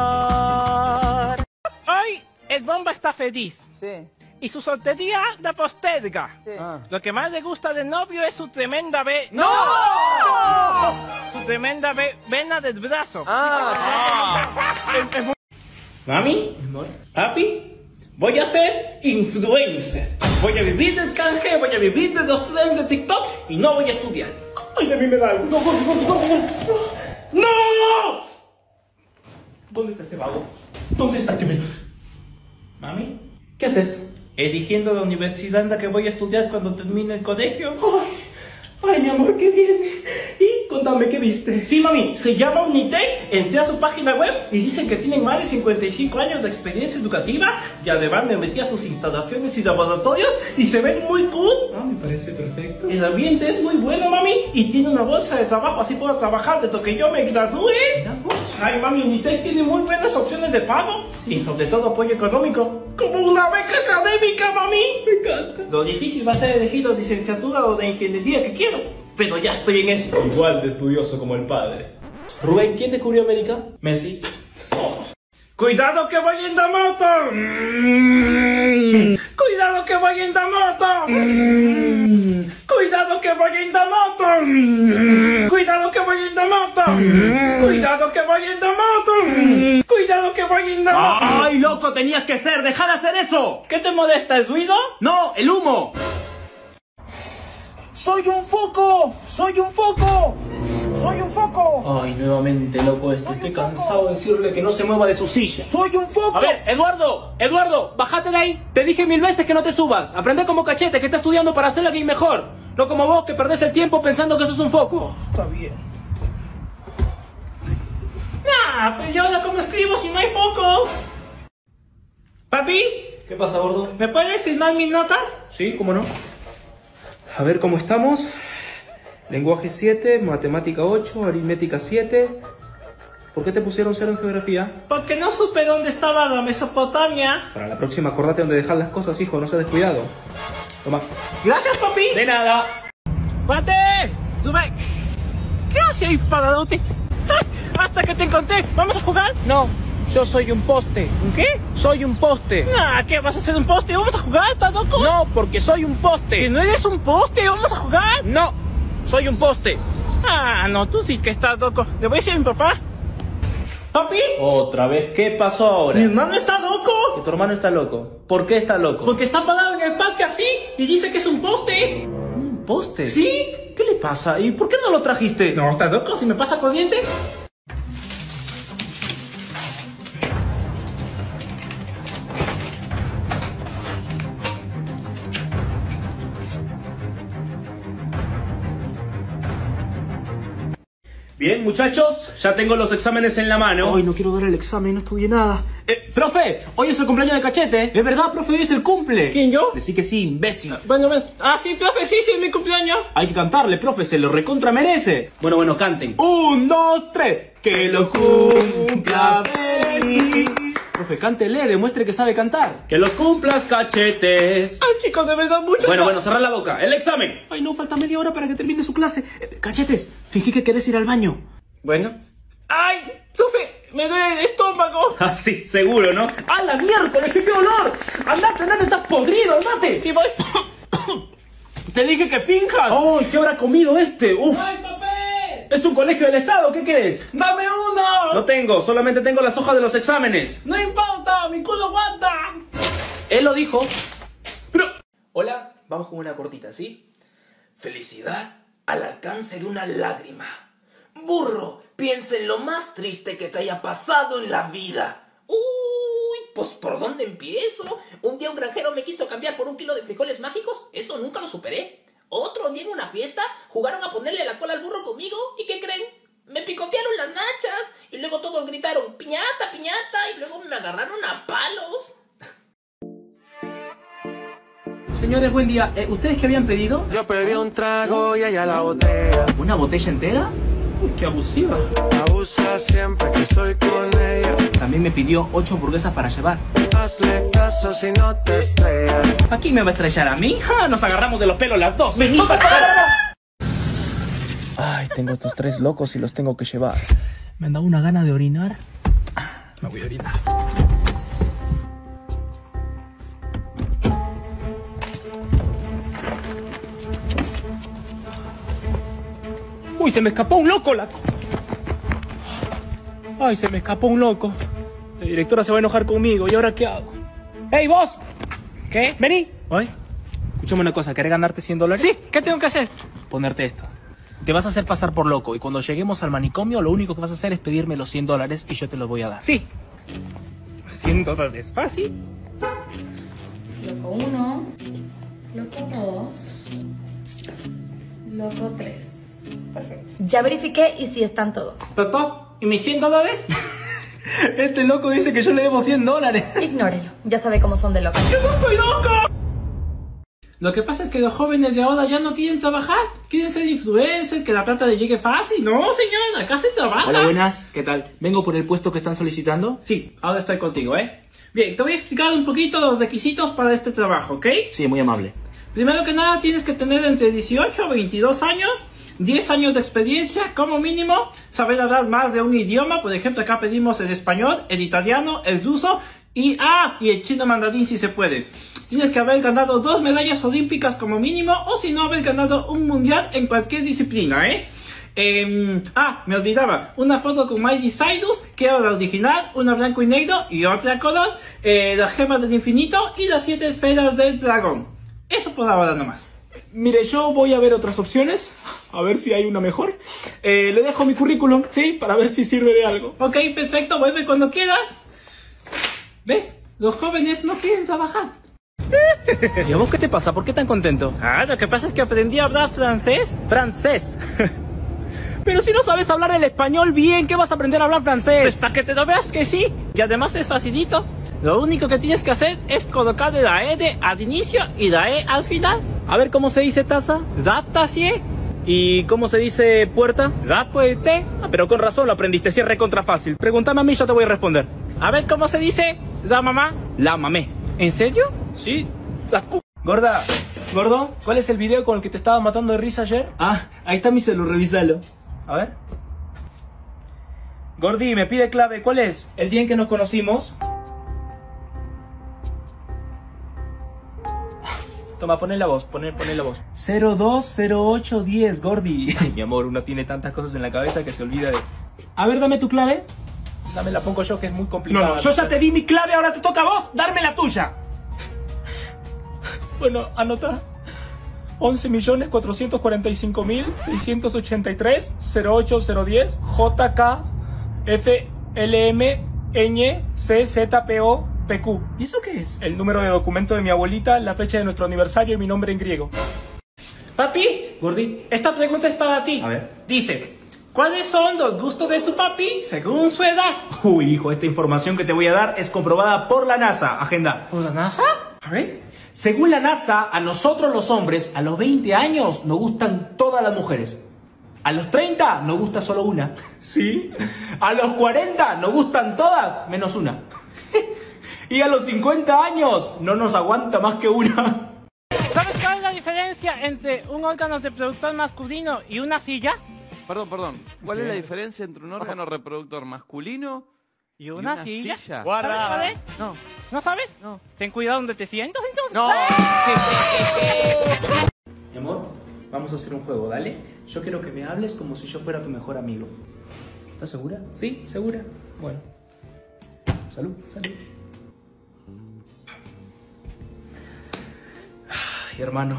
tapar. Hoy el Bomba está feliz. Sí. Y su soltería la posterga. Sí. Ah. Lo que más le gusta del novio es su tremenda ve... ¡No! ¡No! Su tremenda ve... vena del brazo. Ah. Es- es muy- Mami, papi, voy a ser influencer. Voy a vivir del canje, voy a vivir de los trends de TikTok y no voy a estudiar. Ay, a mí me da algo. No, no, no, no, no. ¡No! ¿Dónde está este vago? ¿Dónde está que me... Mami, ¿Qué haces? eligiendo la universidad en la que voy a estudiar cuando termine el colegio. Ay, ay, mi amor, qué bien. Y contame, ¿qué viste? Sí, mami, se llama Unitec. Entré a su página web y dicen que tienen más de cincuenta y cinco años de experiencia educativa y además me metí a sus instalaciones y laboratorios y se ven muy cool. Ah, me parece perfecto. El ambiente es muy bueno, mami, y tiene una bolsa de trabajo, así puedo trabajar desde que yo me gradúe. Ay, mami, Unitec tiene muy buenas opciones de pago y sobre todo apoyo económico, como una beca académica, mami. Me encanta. Lo difícil va a ser elegir la licenciatura o de ingeniería que quiero, pero ya estoy en eso. Igual de estudioso como el padre. Rubén, ¿quién descubrió América? Messi. ¡Cuidado que voy en la moto! Mm. ¡Cuidado que voy en la moto! Mm. ¡Cuidado que voy en la moto! Mm. ¡Cuidado que voy en la moto! Mm. ¡Cuidado que voy en la moto! Mm. ¡Cuidado que voy voy a ir nada. ¡Ay, loco, tenías que ser! ¡Deja de hacer eso! ¿Qué te molesta, el ruido? ¡No, el humo! ¡Soy un foco! ¡Soy un foco! ¡Soy un foco! Ay, nuevamente, loco, este. Estoy cansado de decirle que no se mueva de su silla. ¡Soy un foco! A ver, Eduardo, Eduardo, bájate de ahí. Te dije mil veces que no te subas. Aprende como Cachete, que está estudiando para ser alguien mejor. No como vos, que perdés el tiempo pensando que sos un foco. Está bien. Nah, pues yo ahora cómo escribo si no hay foco. Papi, ¿Qué pasa, gordo? ¿me puedes filmar mis notas? Sí, cómo no. A ver cómo estamos. Lenguaje siete, matemática ocho, aritmética siete. ¿Por qué te pusieron cero en geografía? Porque no supe dónde estaba la Mesopotamia. Para la próxima, acordate dónde dejar las cosas, hijo, no seas descuidado. Toma. Gracias, papi. De nada. ¡Pate! ¡Sube! ¿Qué haces, padadote? Hasta que te encontré. ¿Vamos a jugar? No, yo soy un poste. ¿Un qué? Soy un poste. Ah, ¿qué? ¿Vas a hacer un poste? ¿Vamos a jugar? ¿Estás loco? No, porque soy un poste. ¿Que no eres un poste? ¿Vamos a jugar? No, soy un poste. Ah, no, tú sí que estás loco. ¿Le voy a decir a mi papá? ¿Papi? Otra vez, ¿qué pasó ahora? ¿Mi hermano está loco? Que tu hermano está loco. ¿Por qué está loco? Porque está parado en el parque así y dice que es un poste. ¿Un poste? ¿Sí? ¿Qué le pasa? ¿Y por qué no lo trajiste? No, ¿estás loco? ¿Si me pasa corriente? Bien, muchachos, ya tengo los exámenes en la mano. Ay, no quiero dar el examen, no estudié nada. Eh, profe, hoy es el cumpleaños de Cachete. ¿Es verdad, profe? Hoy es el cumple. ¿Quién, yo? Decí que sí, imbécil. Bueno, bueno. Ah, sí, profe, sí, sí, es mi cumpleaños. Hay que cantarle, profe, se lo recontra merece. Bueno, bueno, canten. Un, dos, tres. Que lo cumpla feliz. Profe, cántele, demuestre que sabe cantar. Que los cumplas, Cachetes. Ay, chicos, de verdad, mucho. Bueno, bueno, cerrad la boca. El examen. Ay, no, falta media hora para que termine su clase. Eh, Cachetes, fingí que querés ir al baño. Bueno. Ay, profe, me duele el estómago. Ah, sí, seguro, ¿no? ¡A la miércoles, qué feo olor! ¡Andate, andate, estás podrido, andate! Sí, voy. Te dije que finjas. ¡Ay, qué habrá comido este! ¡Uf! ¡Ay, papel! Es un colegio del Estado, ¿qué querés? ¡Dame uno! No tengo, solamente tengo las hojas de los exámenes. No importa, mi culo aguanta. Él lo dijo. Pero... Hola, vamos con una cortita, ¿sí? Felicidad al alcance de una lágrima. Burro, piensa en lo más triste que te haya pasado en la vida. Uy, pues ¿por dónde empiezo? Un día un granjero me quiso cambiar por un kilo de frijoles mágicos. Eso nunca lo superé. Otro día en una fiesta jugaron a ponerle la cola al burro conmigo. ¿Y qué creen? Me picotearon las nachas. Y luego todos gritaron piñata, piñata. Y luego me agarraron a palos. Señores, buen día. Eh, ¿Ustedes qué habían pedido? Yo pedí un trago y ella la botella. ¿Una botella entera? Uy, qué abusiva. Abusa siempre que estoy con ella. También me pidió ocho hamburguesas para llevar. Hazle caso si no te estrellas. ¿A quién me va a estrellar? ¿A mí? ¡Ja! Nos agarramos de los pelos las dos. ¡Vení para acá! Ay, tengo estos tres locos y los tengo que llevar. Me han dado una gana de orinar. Me voy a orinar. ¡Uy, se me escapó un loco! La... ¡Ay, se me escapó un loco! La directora se va a enojar conmigo. ¿Y ahora qué hago? ¡Hey, vos! ¿Qué? Vení. ¿Oye? Escúchame una cosa. ¿Querés ganarte cien dólares? Sí. ¿Qué tengo que hacer? Ponerte esto. Te vas a hacer pasar por loco. Y cuando lleguemos al manicomio, lo único que vas a hacer es pedirme los cien dólares y yo te los voy a dar. Sí. cien dólares. Fácil. Loco uno. Loco dos. Loco tres. Perfecto. Ya verifiqué y sí están todos. Doctor, ¿y mis cien dólares? Este loco dice que yo le debo cien dólares. Ignórelo. Ya sabe cómo son de locos. ¡Yo no estoy loco! Lo que pasa es que los jóvenes de ahora ya no quieren trabajar. Quieren ser influencers, que la plata les llegue fácil. No, señora, acá se trabaja. Hola, buenas. ¿Qué tal? ¿Vengo por el puesto que están solicitando? Sí, ahora estoy contigo, ¿eh? Bien, te voy a explicar un poquito los requisitos para este trabajo, ¿ok? Sí, muy amable. Primero que nada, tienes que tener entre dieciocho y veintidós años, diez años de experiencia como mínimo, saber hablar más de un idioma. Por ejemplo, acá pedimos el español, el italiano, el ruso y, ah, y el chino mandarín si se puede. Tienes que haber ganado dos medallas olímpicas como mínimo, o si no, haber ganado un mundial en cualquier disciplina, ¿eh? Eh, ah, me olvidaba. Una foto con Miley Cyrus, que era la original, una blanco y negro y otra color. Eh, las gemas del infinito y las siete esferas del dragón. Eso por ahora nomás. Mire, yo voy a ver otras opciones, a ver si hay una mejor. Eh, le dejo mi currículum, ¿sí? Para ver si sirve de algo. Ok, perfecto, vuelve cuando quieras. ¿Ves? Los jóvenes no quieren trabajar. ¿Y a vos qué te pasa? ¿Por qué tan contento? Ah, lo que pasa es que aprendí a hablar francés. ¿Francés? Pero si no sabes hablar el español bien, ¿qué vas a aprender a hablar francés? Pues para que te lo veas que sí. Y además es facilito. Lo único que tienes que hacer es colocarle la E al inicio y la E al final. A ver, ¿cómo se dice taza? La tassier. ¿Y cómo se dice puerta? La puerta. Ah, pero con razón lo aprendiste, si es recontra fácil. Pregúntame a mí, yo te voy a responder. A ver, ¿cómo se dice la mamá? La mamé. ¿En serio? Sí. La cu... Gorda, gordo, ¿cuál es el video con el que te estaba matando de risa ayer? Ah, ahí está mi celu, revísalo. A ver. Gordi, me pide clave, ¿cuál es? El día en que nos conocimos. Toma, poné la voz, poné, poné la voz. cero dos cero ocho diez, Gordi. Ay, mi amor, uno tiene tantas cosas en la cabeza que se olvida de... A ver, dame tu clave. Dame, la pongo yo, que es muy complicado. No, no, yo ya te di mi clave, ahora te toca a vos darme la tuya. Bueno, anota. once millones cuatrocientos cuarenta y cinco mil seiscientos ochenta y tres cero ocho cero diez J K F L M Ñ C Z P O P Q. ¿Y eso qué es? El número de documento de mi abuelita, la fecha de nuestro aniversario y mi nombre en griego. Papi, Gordi, esta pregunta es para ti. A ver. Dice, ¿cuáles son los gustos de tu papi según su edad? Uy, hijo, esta información que te voy a dar es comprobada por la NASA. Agenda. ¿Por la NASA? A ver. Según la NASA, a nosotros los hombres, a los veinte años, nos gustan todas las mujeres. A los treinta, nos gusta solo una. ¿Sí? A los cuarenta, nos gustan todas, menos una. Y a los cincuenta años, no nos aguanta más que una. ¿Sabes cuál es la diferencia entre un órgano reproductor masculino y una silla? Perdón, perdón. ¿Cuál es la diferencia entre un órgano reproductor masculino y una, y una silla? silla? ¿Sabes cuál es? No. ¿No sabes? No. Ten cuidado donde te sientas entonces. No. Mi amor, vamos a hacer un juego, dale. Yo quiero que me hables como si yo fuera tu mejor amigo. ¿Estás segura? Sí, segura. Bueno. Salud, salud. Ay, hermano.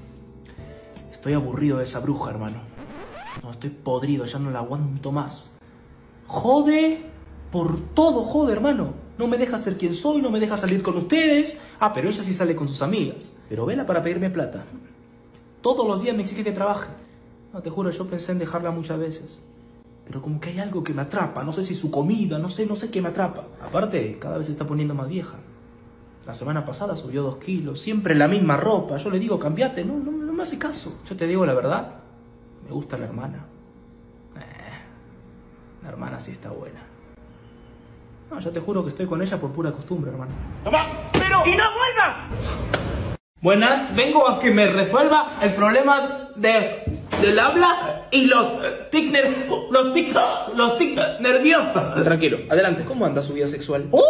Estoy aburrido de esa bruja, hermano. No, estoy podrido, ya no la aguanto más. Jode por todo, jode, hermano. No me deja ser quien soy, no me deja salir con ustedes. Ah, pero ella sí sale con sus amigas. Pero vela para pedirme plata. Todos los días me exige que trabaje. No, te juro, yo pensé en dejarla muchas veces. Pero como que hay algo que me atrapa. No sé si su comida, no sé, no sé qué me atrapa. Aparte, cada vez se está poniendo más vieja. La semana pasada subió dos kilos. Siempre la misma ropa. Yo le digo, cambiate. No, no, no me hace caso. Yo te digo la verdad. Me gusta la hermana. Eh, la hermana sí está buena. No, yo te juro que estoy con ella por pura costumbre, hermano. ¡Toma! ¡Pero! ¡Y no vuelvas! Buenas, vengo a que me resuelva el problema de, del habla y los tic, ner, los tic, los tic nerviosos. Tranquilo, adelante, ¿cómo anda su vida sexual? ¡Uh!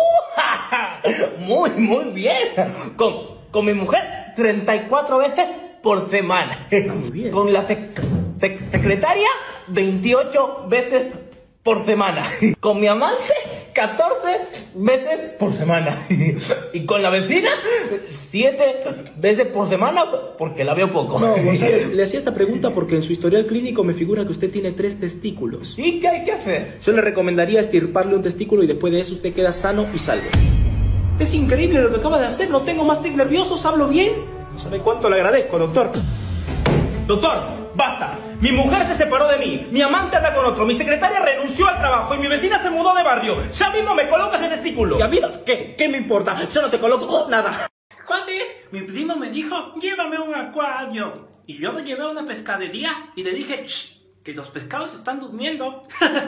Muy, muy bien. Con, con mi mujer, treinta y cuatro veces por semana. Muy bien. Con la sec, sec, secretaria, veintiocho veces por semana. Con mi amante, catorce veces por semana. Y con la vecina, siete veces por semana, porque la veo poco. No, González, le hacía esta pregunta porque en su historial clínico me figura que usted tiene tres testículos. ¿Y qué hay que hacer? Yo le recomendaría estirparle un testículo y después de eso usted queda sano y salvo. Es increíble lo que acaba de hacer, no tengo más tic nerviosos, hablo bien. No sabe cuánto le agradezco, doctor. Doctor, basta. Mi mujer se separó de mí, mi amante anda con otro, mi secretaria renunció al trabajo y mi vecina se mudó de barrio. Ya mismo me colocas el testículo. ¿Y a mí qué? ¿Qué me importa? Yo no te coloco nada. Cuates, mi primo me dijo, llévame a un acuario. Y yo lo llevé a una pescadería y le dije, shh, que los pescados están durmiendo.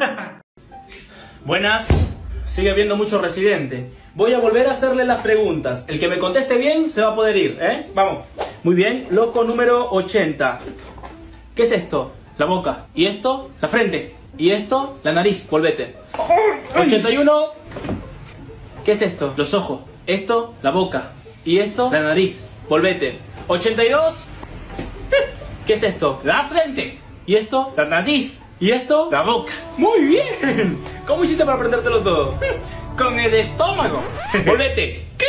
Buenas, sigue habiendo mucho residente. Voy a volver a hacerle las preguntas. El que me conteste bien se va a poder ir, ¿eh? Vamos. Muy bien, loco número ochenta. ¿Qué es esto? La boca. ¿Y esto? La frente. ¿Y esto? La nariz. Volvete. ochenta y uno. ¿Qué es esto? Los ojos. Esto, la boca. ¿Y esto? La nariz. Volvete. ochenta y dos. ¿Qué es esto? La frente. ¿Y esto? La nariz. ¿Y esto? La boca. ¡Muy bien! ¿Cómo hiciste para aprendértelo todo? Con el estómago. ¡Volvete! ¿Qué?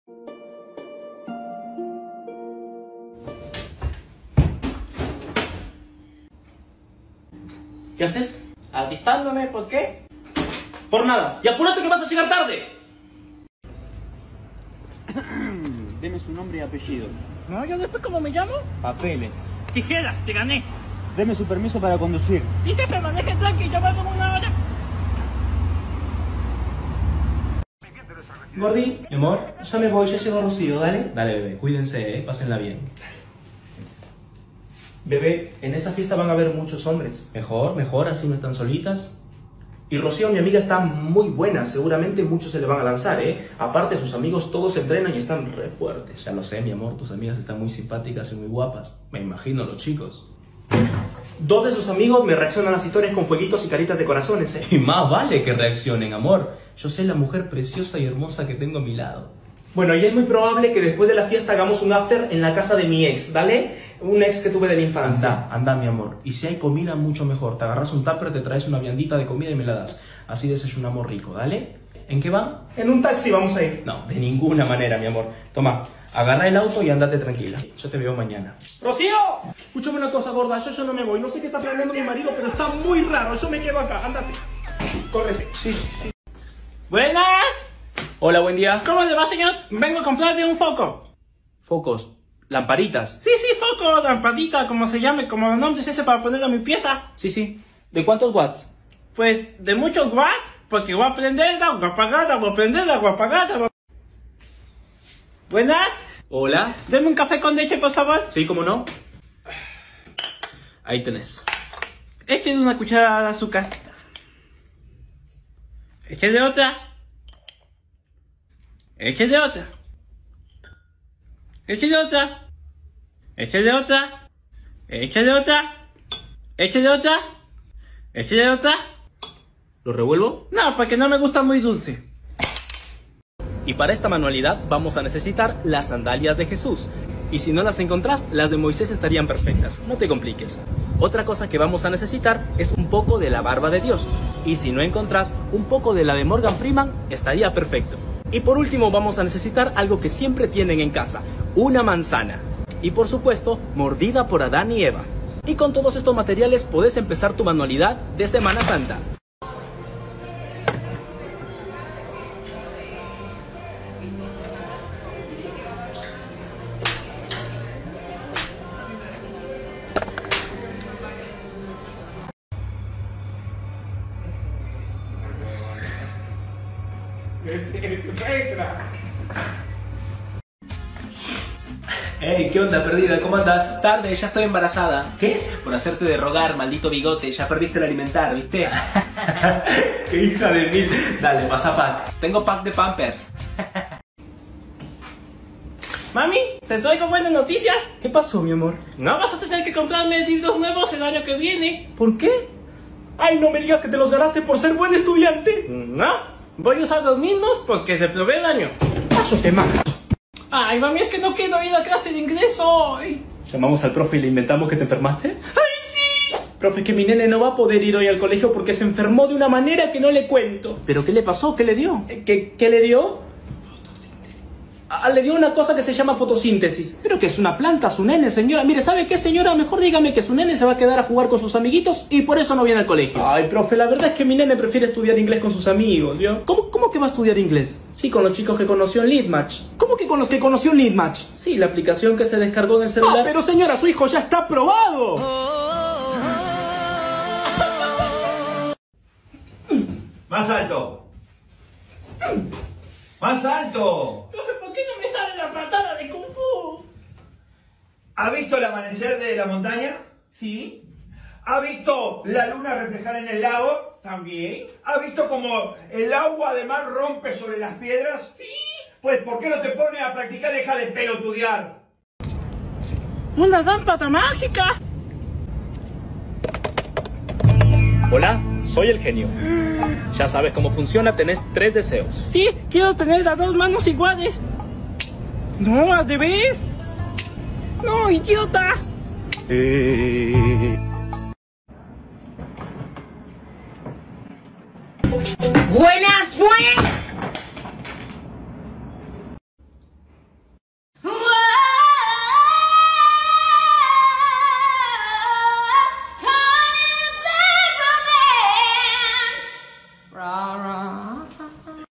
¿Qué haces? Alistándome, ¿por qué? Por nada. ¡Y apúrate que vas a llegar tarde! Deme su nombre y apellido. No, yo después, ¿cómo me llamo? Papeles. Tijeras, te gané. Deme su permiso para conducir. Sí, jefe, maneje tranqui, yo vuelvo en una hora. Gordi, mi amor, ya me voy, ya llegó Rocío, dale. Dale, bebé, cuídense, eh, pásenla bien. Bebé, en esa fiesta van a haber muchos hombres. Mejor, mejor, así no están solitas. Y Rocío, mi amiga, está muy buena, seguramente muchos se le van a lanzar, ¿eh? Aparte, sus amigos todos entrenan y están re fuertes. Ya lo sé, mi amor, tus amigas están muy simpáticas y muy guapas. Me imagino los chicos. Dos de sus amigos me reaccionan a las historias con fueguitos y caritas de corazones, ¿eh? Y más vale que reaccionen, amor. Yo sé la mujer preciosa y hermosa que tengo a mi lado. Bueno, y es muy probable que después de la fiesta hagamos un after en la casa de mi ex, ¿dale? Un ex que tuve de la infancia. Anda, anda, mi amor. Y si hay comida, mucho mejor. Te agarras un tupper, te traes una viandita de comida y me la das. Así desayunamos rico, ¿dale? ¿En qué van? En un taxi vamos a ir. No, de ninguna manera, mi amor. Toma, agarra el auto y andate tranquila. Yo te veo mañana. ¡Rocío! Escúchame una cosa, gorda. Yo, yo no me voy. No sé qué está planeando mi marido, pero está muy raro. Yo me quedo acá. Ándate. Córrete. Sí, sí, sí. Buenas. Hola, buen día. ¿Cómo le va, señor? Vengo a comprarle un foco. Focos. Lamparitas. Sí, sí, foco, lamparita, como se llame, como el nombre es ese para ponerlo a mi pieza. Sí, sí. ¿De cuántos watts? Pues de muchos watts, porque voy a prenderla, voy a apagarla, voy a prenderla, voy a apagarla. Voy a... Buenas. Hola. Deme un café con leche, por favor. Sí, ¿cómo no? Ahí tenés. Échale una cucharada de azúcar. Échale otra. Échale otra. Échale otra. Échale otra. Échale otra. Échale otra. Échale otra. ¿Lo revuelvo? No, porque no me gusta muy dulce. Y para esta manualidad vamos a necesitar las sandalias de Jesús. Y si no las encontrás, las de Moisés estarían perfectas. No te compliques. Otra cosa que vamos a necesitar es un poco de la barba de Dios. Y si no encontrás, un poco de la de Morgan Freeman estaría perfecto. Y por último vamos a necesitar algo que siempre tienen en casa, una manzana. Y por supuesto, mordida por Adán y Eva. Y con todos estos materiales podés empezar tu manualidad de Semana Santa. Hey, ¿qué onda, perdida? ¿Cómo andas? Tarde, ya estoy embarazada. ¿Qué? Por hacerte de rogar, maldito bigote. Ya perdiste el alimentar, ¿viste? ¡Qué hija de mil! Dale, pasa pack. Tengo pack de Pampers. Mami, ¿te traigo buenas noticias? ¿Qué pasó, mi amor? No vas a tener que comprarme libros nuevos el año que viene. ¿Por qué? Ay, no me digas que te los ganaste por ser buen estudiante. No, voy a usar los mismos porque se probé el año. Paso te mato. Ay, mami, es que no quiero ir a clase de inglés hoy. ¿Llamamos al profe y le inventamos que te enfermaste? ¡Ay, sí! Profe, que mi nene no va a poder ir hoy al colegio porque se enfermó de una manera que no le cuento. ¿Pero qué le pasó? ¿Qué le dio? ¿Qué, qué le dio? Ah, le dio una cosa que se llama fotosíntesis. Pero que es una planta, su nene, señora. Mire, ¿sabe qué, señora? Mejor dígame que su nene se va a quedar a jugar con sus amiguitos y por eso no viene al colegio. Ay, profe, la verdad es que mi nene prefiere estudiar inglés con sus amigos, ¿yo? ¿Cómo, cómo que va a estudiar inglés? Sí, con los chicos que conoció en Leadmatch. ¿Cómo que con los que conoció en Leadmatch? Sí, la aplicación que se descargó del celular. ¡Ah, pero señora, su hijo ya está aprobado! ¡Más alto! ¡Más alto! Profe, ¿por qué no me sale la patada de Kung Fu? ¿Ha visto el amanecer de la montaña? Sí. ¿Ha visto la luna reflejar en el lago? También. ¿Ha visto cómo el agua de mar rompe sobre las piedras? Sí. Pues, ¿por qué no te pones a practicar? Deja de pelotudear. ¡Una lámpara mágica! Hola, soy el genio. Ya sabes cómo funciona, tenés tres deseos. Sí, quiero tener las dos manos iguales. No, al revés. No, idiota. Eh... Buenas, buenas. Rah, rah.